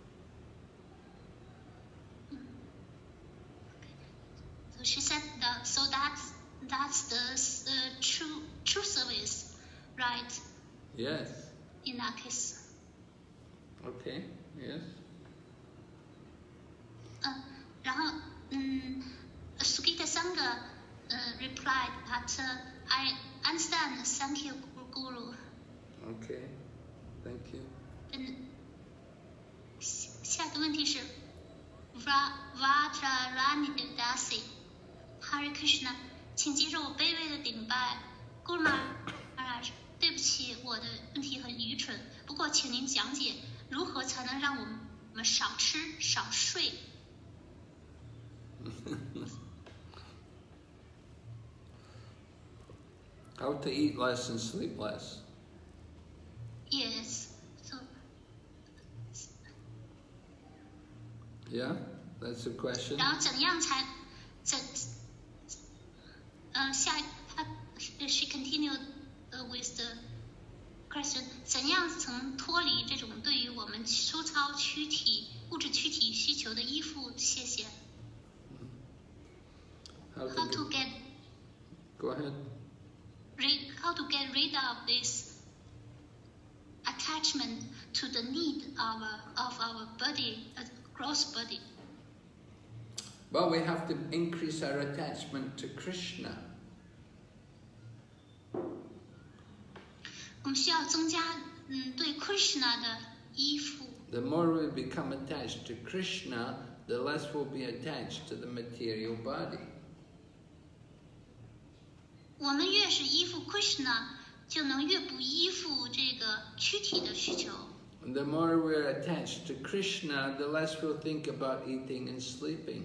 So she said that. So that's that's the uh, true true service, right? Yes. In that case. Okay. Yes. 嗯、uh, 然后嗯 Sugita Sangha uh, replied that uh, I understand. Thank you, Guru. Okay. Thank you. 嗯，下一个问题是 Vajrarani Dasi Hare Krishna， 请接受我卑微的顶拜。Guru Maharaj， 对不起，我的问题很愚蠢，不过请您讲解如何才能让我们少吃少睡。 How to eat less and sleep less. Yes. So. Yeah, that's the question. 然后怎样才怎？呃，下他 she continued with the question， 怎样曾脱离这种对于我们粗糙躯体、物质躯体需求的依附？谢谢。 How to, how to get? Go ahead. Rid, how to get rid of this attachment to the need of of our body, uh, gross body? Well, we have to increase our attachment to Krishna. 我们需要增加嗯对 Krishna 的依附。 The more we become attached to Krishna, the less we'll be attached to the material body. 我们越是依附 Krishna， 就能越不依附这个躯体的需求。 And the more we're attached to Krishna, the less we'll think about eating and sleeping.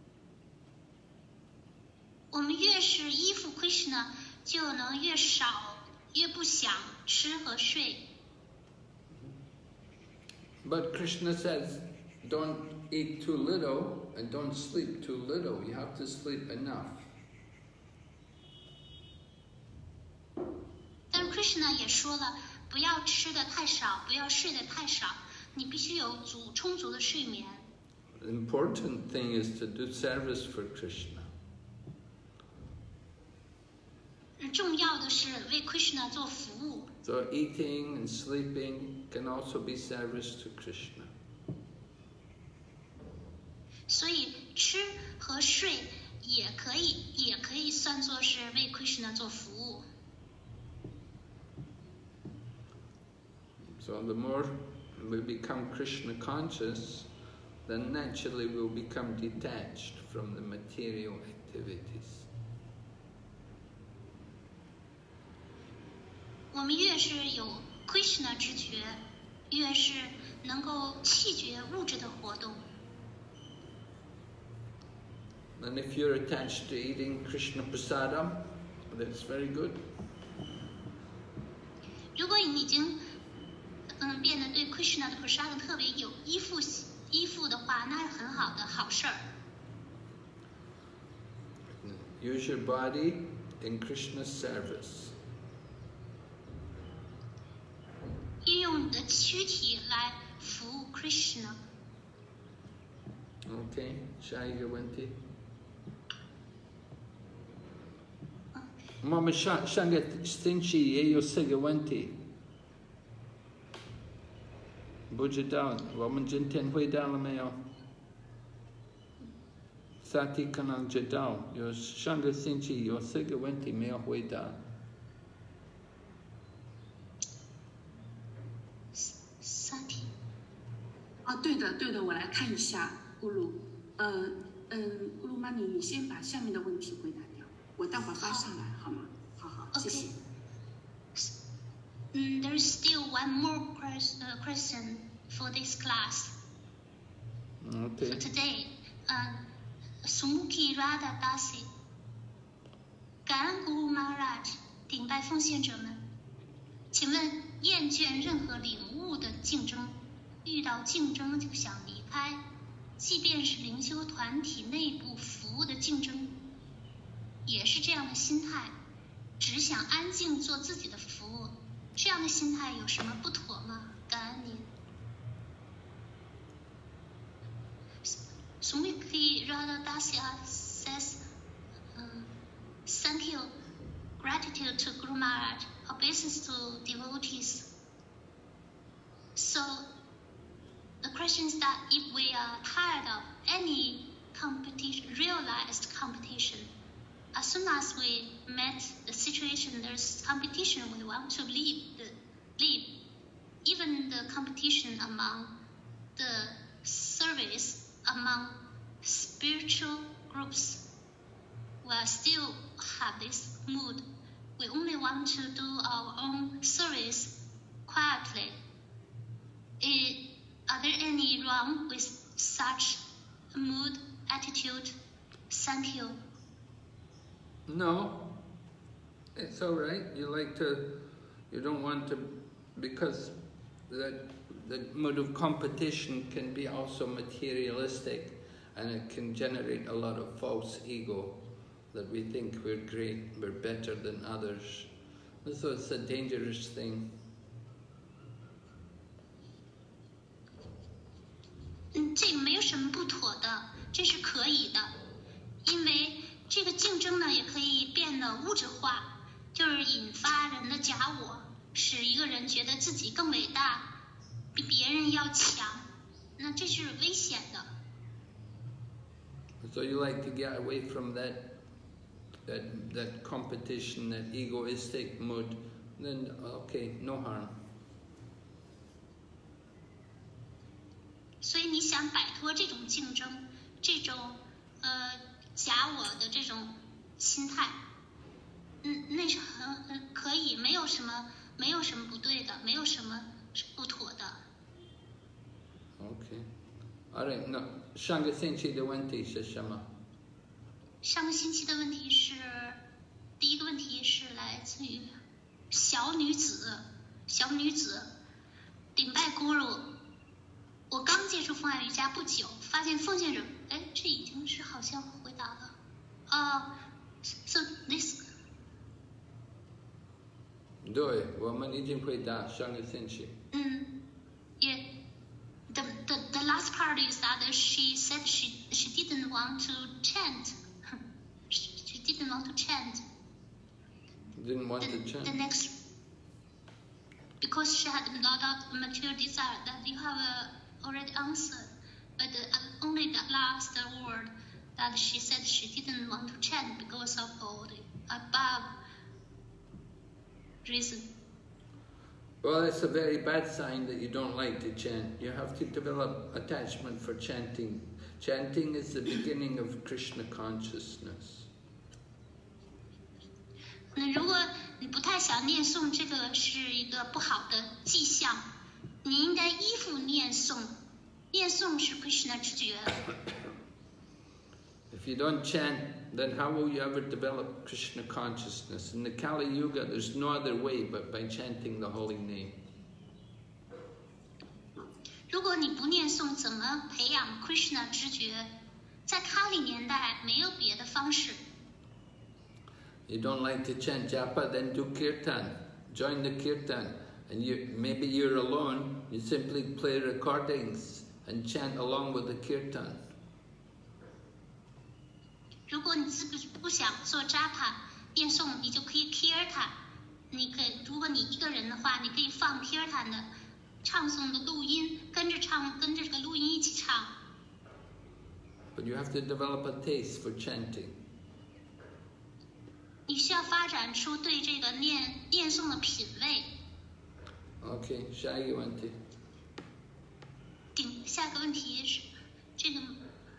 我们越是依附 Krishna， 就能越少，越不想吃和睡。 But Krishna says, don't eat too little and don't sleep too little. You have to sleep enough. 但 Krishna 也说了，不要吃的太少，不要睡得太少，你必须有足充足的睡眠。 The important thing is to do service for Krishna. 重要的是为 Krishna 做服务。 So eating and sleeping can also be service to Krishna. 所以吃和睡也可以，也可以算作是为 Krishna 做服务。 So the more we become Krishna conscious, then naturally we'll become detached from the material activities. 我们越是有 Krishna 知觉，越是能够弃绝物质的活动。 And if you're attached to eating Krishna prasadam, that's very good. 如果你已经嗯变得对 Krishna 的 prasada 特别有依附依附的话，那是很好的好事儿。 Use your body in Krishna's service. 运用你的躯体来服务 Krishna。 Okay,下一个问题。我们上上个星期也有四个问题，不知道我们今天回答了没有？萨提可能知道，有上个星期有四个问题没有回答。 萨提。 啊，对的，对的，我来看一下，咕噜，呃，嗯，咕噜妈咪，你先把下面的问题回答掉，我待会儿发上来，好吗？好好，谢谢。 嗯 ，There is still one more question for this class. Okay. For today, 嗯 ，Sumukhi Radha Dasi， 感恩 Guru Maharaj， 顶拜奉献者们，请问厌倦任何领悟的竞争，遇到竞争就想离开，即便是灵修团体内部服务的竞争，也是这样的心态，只想安静做自己的服务，这样的心态有什么不妥吗？感恩您。Sumukhi Radha Dasya says, um, thank you, gratitude to Guru Maharaj, obeisance to devotees. So, the question is that if we are tired of any competition, realized competition, as soon as we met the situation, there's competition, we want to leave, the, leave. Even the competition among the service, among spiritual groups, we still have this mood. We only want to do our own service quietly. It, are there any wrong with such mood, attitude? Thank you. No, it's all right. You like to, you don't want to, because that the mood of competition can be also materialistic, and it can generate a lot of false ego, that we think we're great, we're better than others. So it's a dangerous thing. 嗯，这个没有什么不妥的，这是可以的，因为这个竞争呢，也可以变得物质化，就是引发人的假我，使一个人觉得自己更伟大，比别人要强，那这是危险的。 So you like to get away from that, that, that competition, that egoistic mood, then okay, no harm. 所以你想摆脱这种竞争，这种呃假我的这种心态，嗯，那是很很可以，没有什么没有什么不对的，没有什么是不妥的。 Okay. Alright, no. 上个星期的问题是什么？ 上个星期的问题是，第一个问题是来自于小女子，小女子顶拜 Guru。我刚接触风爱瑜伽不久，发现奉献者，哎，这已经是好像回答了。哦、uh, ，so this。 对，我们已经回答上个星期。 嗯，也。The, the, the last part is that she said she, she didn't want to chant. She didn't want to chant. Didn't want the, to chant? The next, because she had a lot of material desire that you have uh, already answered. But uh, only the last word that she said she didn't want to chant because of all the above reason. Well, it's a very bad sign that you don't like to chant. You have to develop attachment for chanting. Chanting is the beginning of Krishna consciousness. 那如果你不太想念诵，这个是一个不好的迹象。你应该依附念诵，念诵是 Krishna 知觉。 If you don't chant, then how will you ever develop Krishna consciousness? In the Kali Yuga, there's no other way but by chanting the holy name. 如果你不念诵，怎么培养 Krishna 知觉？在卡里年代，没有别的方式。 You don't like to chant japa, then do kirtan. Join the kirtan. And you, maybe you're alone, you simply play recordings and chant along with the kirtan. 如果你自不不想做 japa 念诵，你就可以 kirtan。你可以，如果你一个人的话，你可以放 kirtan 的唱诵的录音，跟着唱，跟着这个录音一起唱。 But you have to develop a taste for chanting. 你需要发展出对这个念念诵的品味。 Okay, Shayawanti. 顶下个问题是这个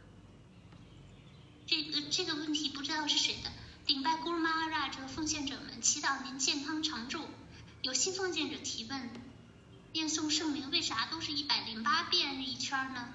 这个这个问题不知道是谁的。顶拜 Guru Maharaj 奉献者们，祈祷您健康常驻。有新奉献者提问：念诵圣名为啥都是一百零八遍一圈呢？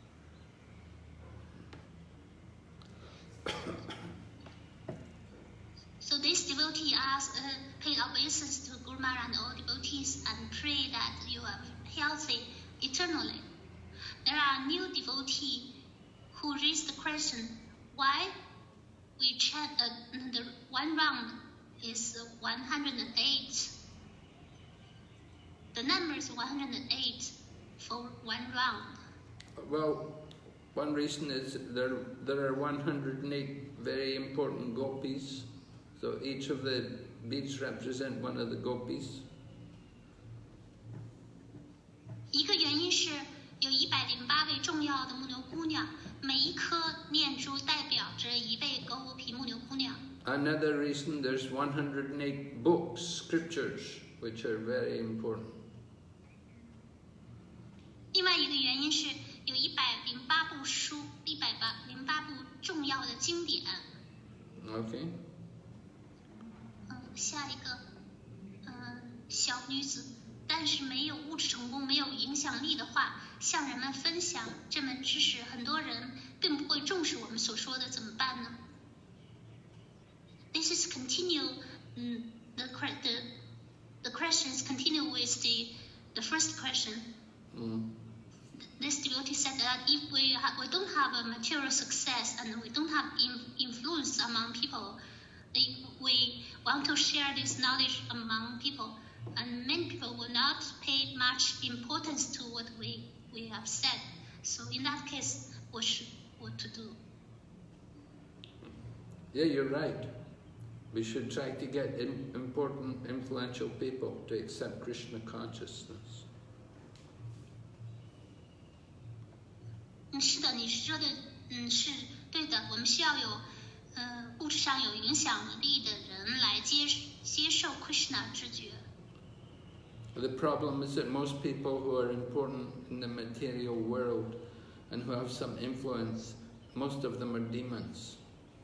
So this devotee asks, uh, pay obeisance to Guru Maharaj and all devotees and pray that you are healthy eternally. There are new devotees who raise the question, why we chant uh, the one round is one hundred eight. The number is one hundred eight for one round. Well, one reason is there, there are one hundred eight very important gopis. So each of the beads represent one of the gopis. 一个原因是有一百零八位重要的牧牛姑娘，每一颗念珠代表着一位狗皮牧牛姑娘。 Another reason, there's one hundred eight books, scriptures, which are very important. 另外一个原因是有一百零八部书，一百零八部重要的经典。 Okay. 下一个，嗯，小女子，但是没有物质成功，没有影响力的话，向人们分享这门知识，很多人并不会重视我们所说的，怎么办呢 ？This is continue, um, the the the questions continue with the the first question. Mm. This devotee said that if we ha we don't have a material success and we don't have in influence among people. We want to share this knowledge among people, and many people will not pay much importance to what we, we have said. So in that case, what should what to do? Yeah, you're right. We should try to get in, important, influential people to accept Krishna consciousness. 嗯，是的，你说的，嗯，是对的。我们需要有。 呃，物质上有影响力的人来接接受 Krishna 知觉。 The problem is that most people who are important in the material world and who have some influence, most of them are demons.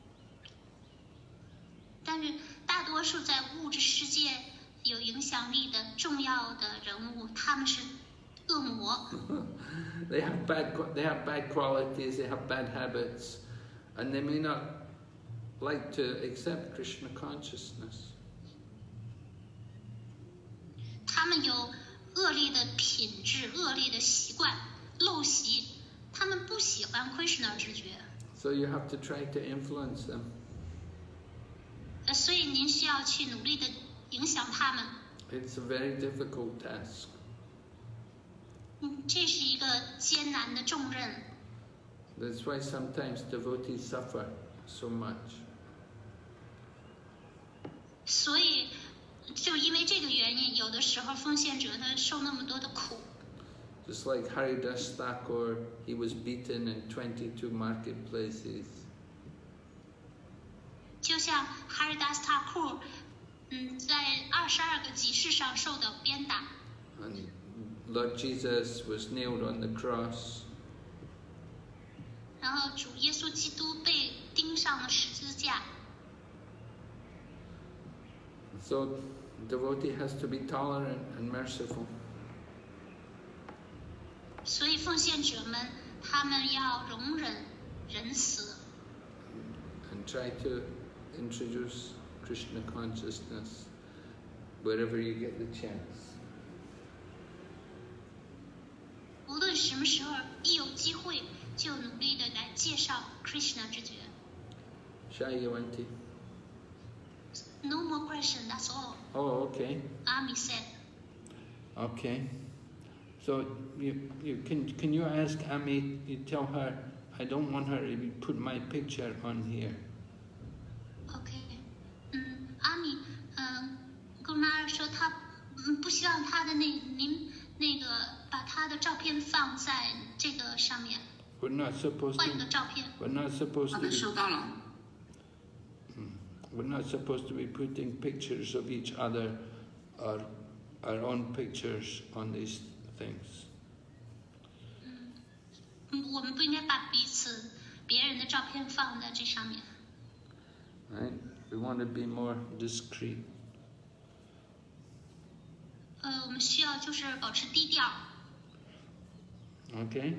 但是大多数在物质世界有影响力的重要的人物，他们是恶魔。 They have bad, they have bad qualities, they have bad habits, and they may not like to accept Krishna consciousness. 他们有恶劣的品质、恶劣的习惯、陋习，他们不喜欢 Krishna 知觉。 So you have to try to influence them. 呃，所以您需要去努力的影响他们。 It's a very difficult task. 嗯，这是一个艰难的重任。 That's why sometimes devotees suffer so much. 所以，就因为这个原因，有的时候奉献者他受那么多的苦。 Just like Haridas Thakur, he was beaten in twenty-two marketplaces. 就像 Haridas Thakur，嗯，在二十二个集市上受到鞭打。 And Lord Jesus was nailed on the cross. 然后主耶稣基督被钉上了十字架。 So, devotee has to be tolerant and merciful. 所以奉献者们，他们要容忍、仁慈， And try to introduce Krishna consciousness wherever you get the chance. 无论什么时候一有机会，就努力的来介绍 Krishna 之觉。 Shayavanti. No more question, that's all. Oh, okay. Ami said. Okay. So you you can can you ask Ami? You tell her I don't want her to put my picture on here. OK， 嗯，阿米，嗯，姑妈说她嗯不希望她的那您那个把她的照片放在这个上面， We're not supposed 换一个 to. 照片。 We're not supposed 好 to. 的， Be, 收到了。 we're not supposed to be putting pictures of each other, or our own pictures on these things. 嗯，我们不应该把彼此别人的照片放在这上面。 Right? We want to be more discreet. 呃，我们需要就是保持低调。 Okay.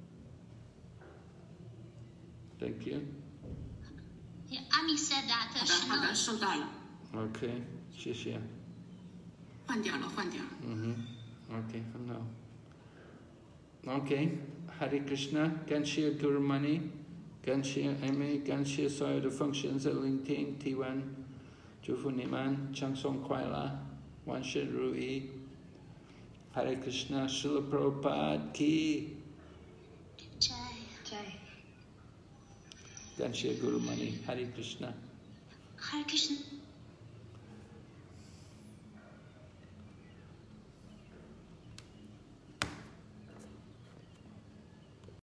Thank you. Yeah, Ami said that 好的， she 好的， knows. 收到了。 Okay. 谢谢。 换掉了，换掉了。 Mm-hmm. Okay, no. Okay, Hare Krishna, Ganshia Gurumani, Ganshia Eme, Ganshia Soya de Functions of Linting, Tiwan, Jufuniman, Changsong Kwaila, Wanshin Rui, Hare Krishna, Srila Prabhupada Ki, Jai. Jai. Ganshia Gurumani, Hare Krishna. Hare Krishna.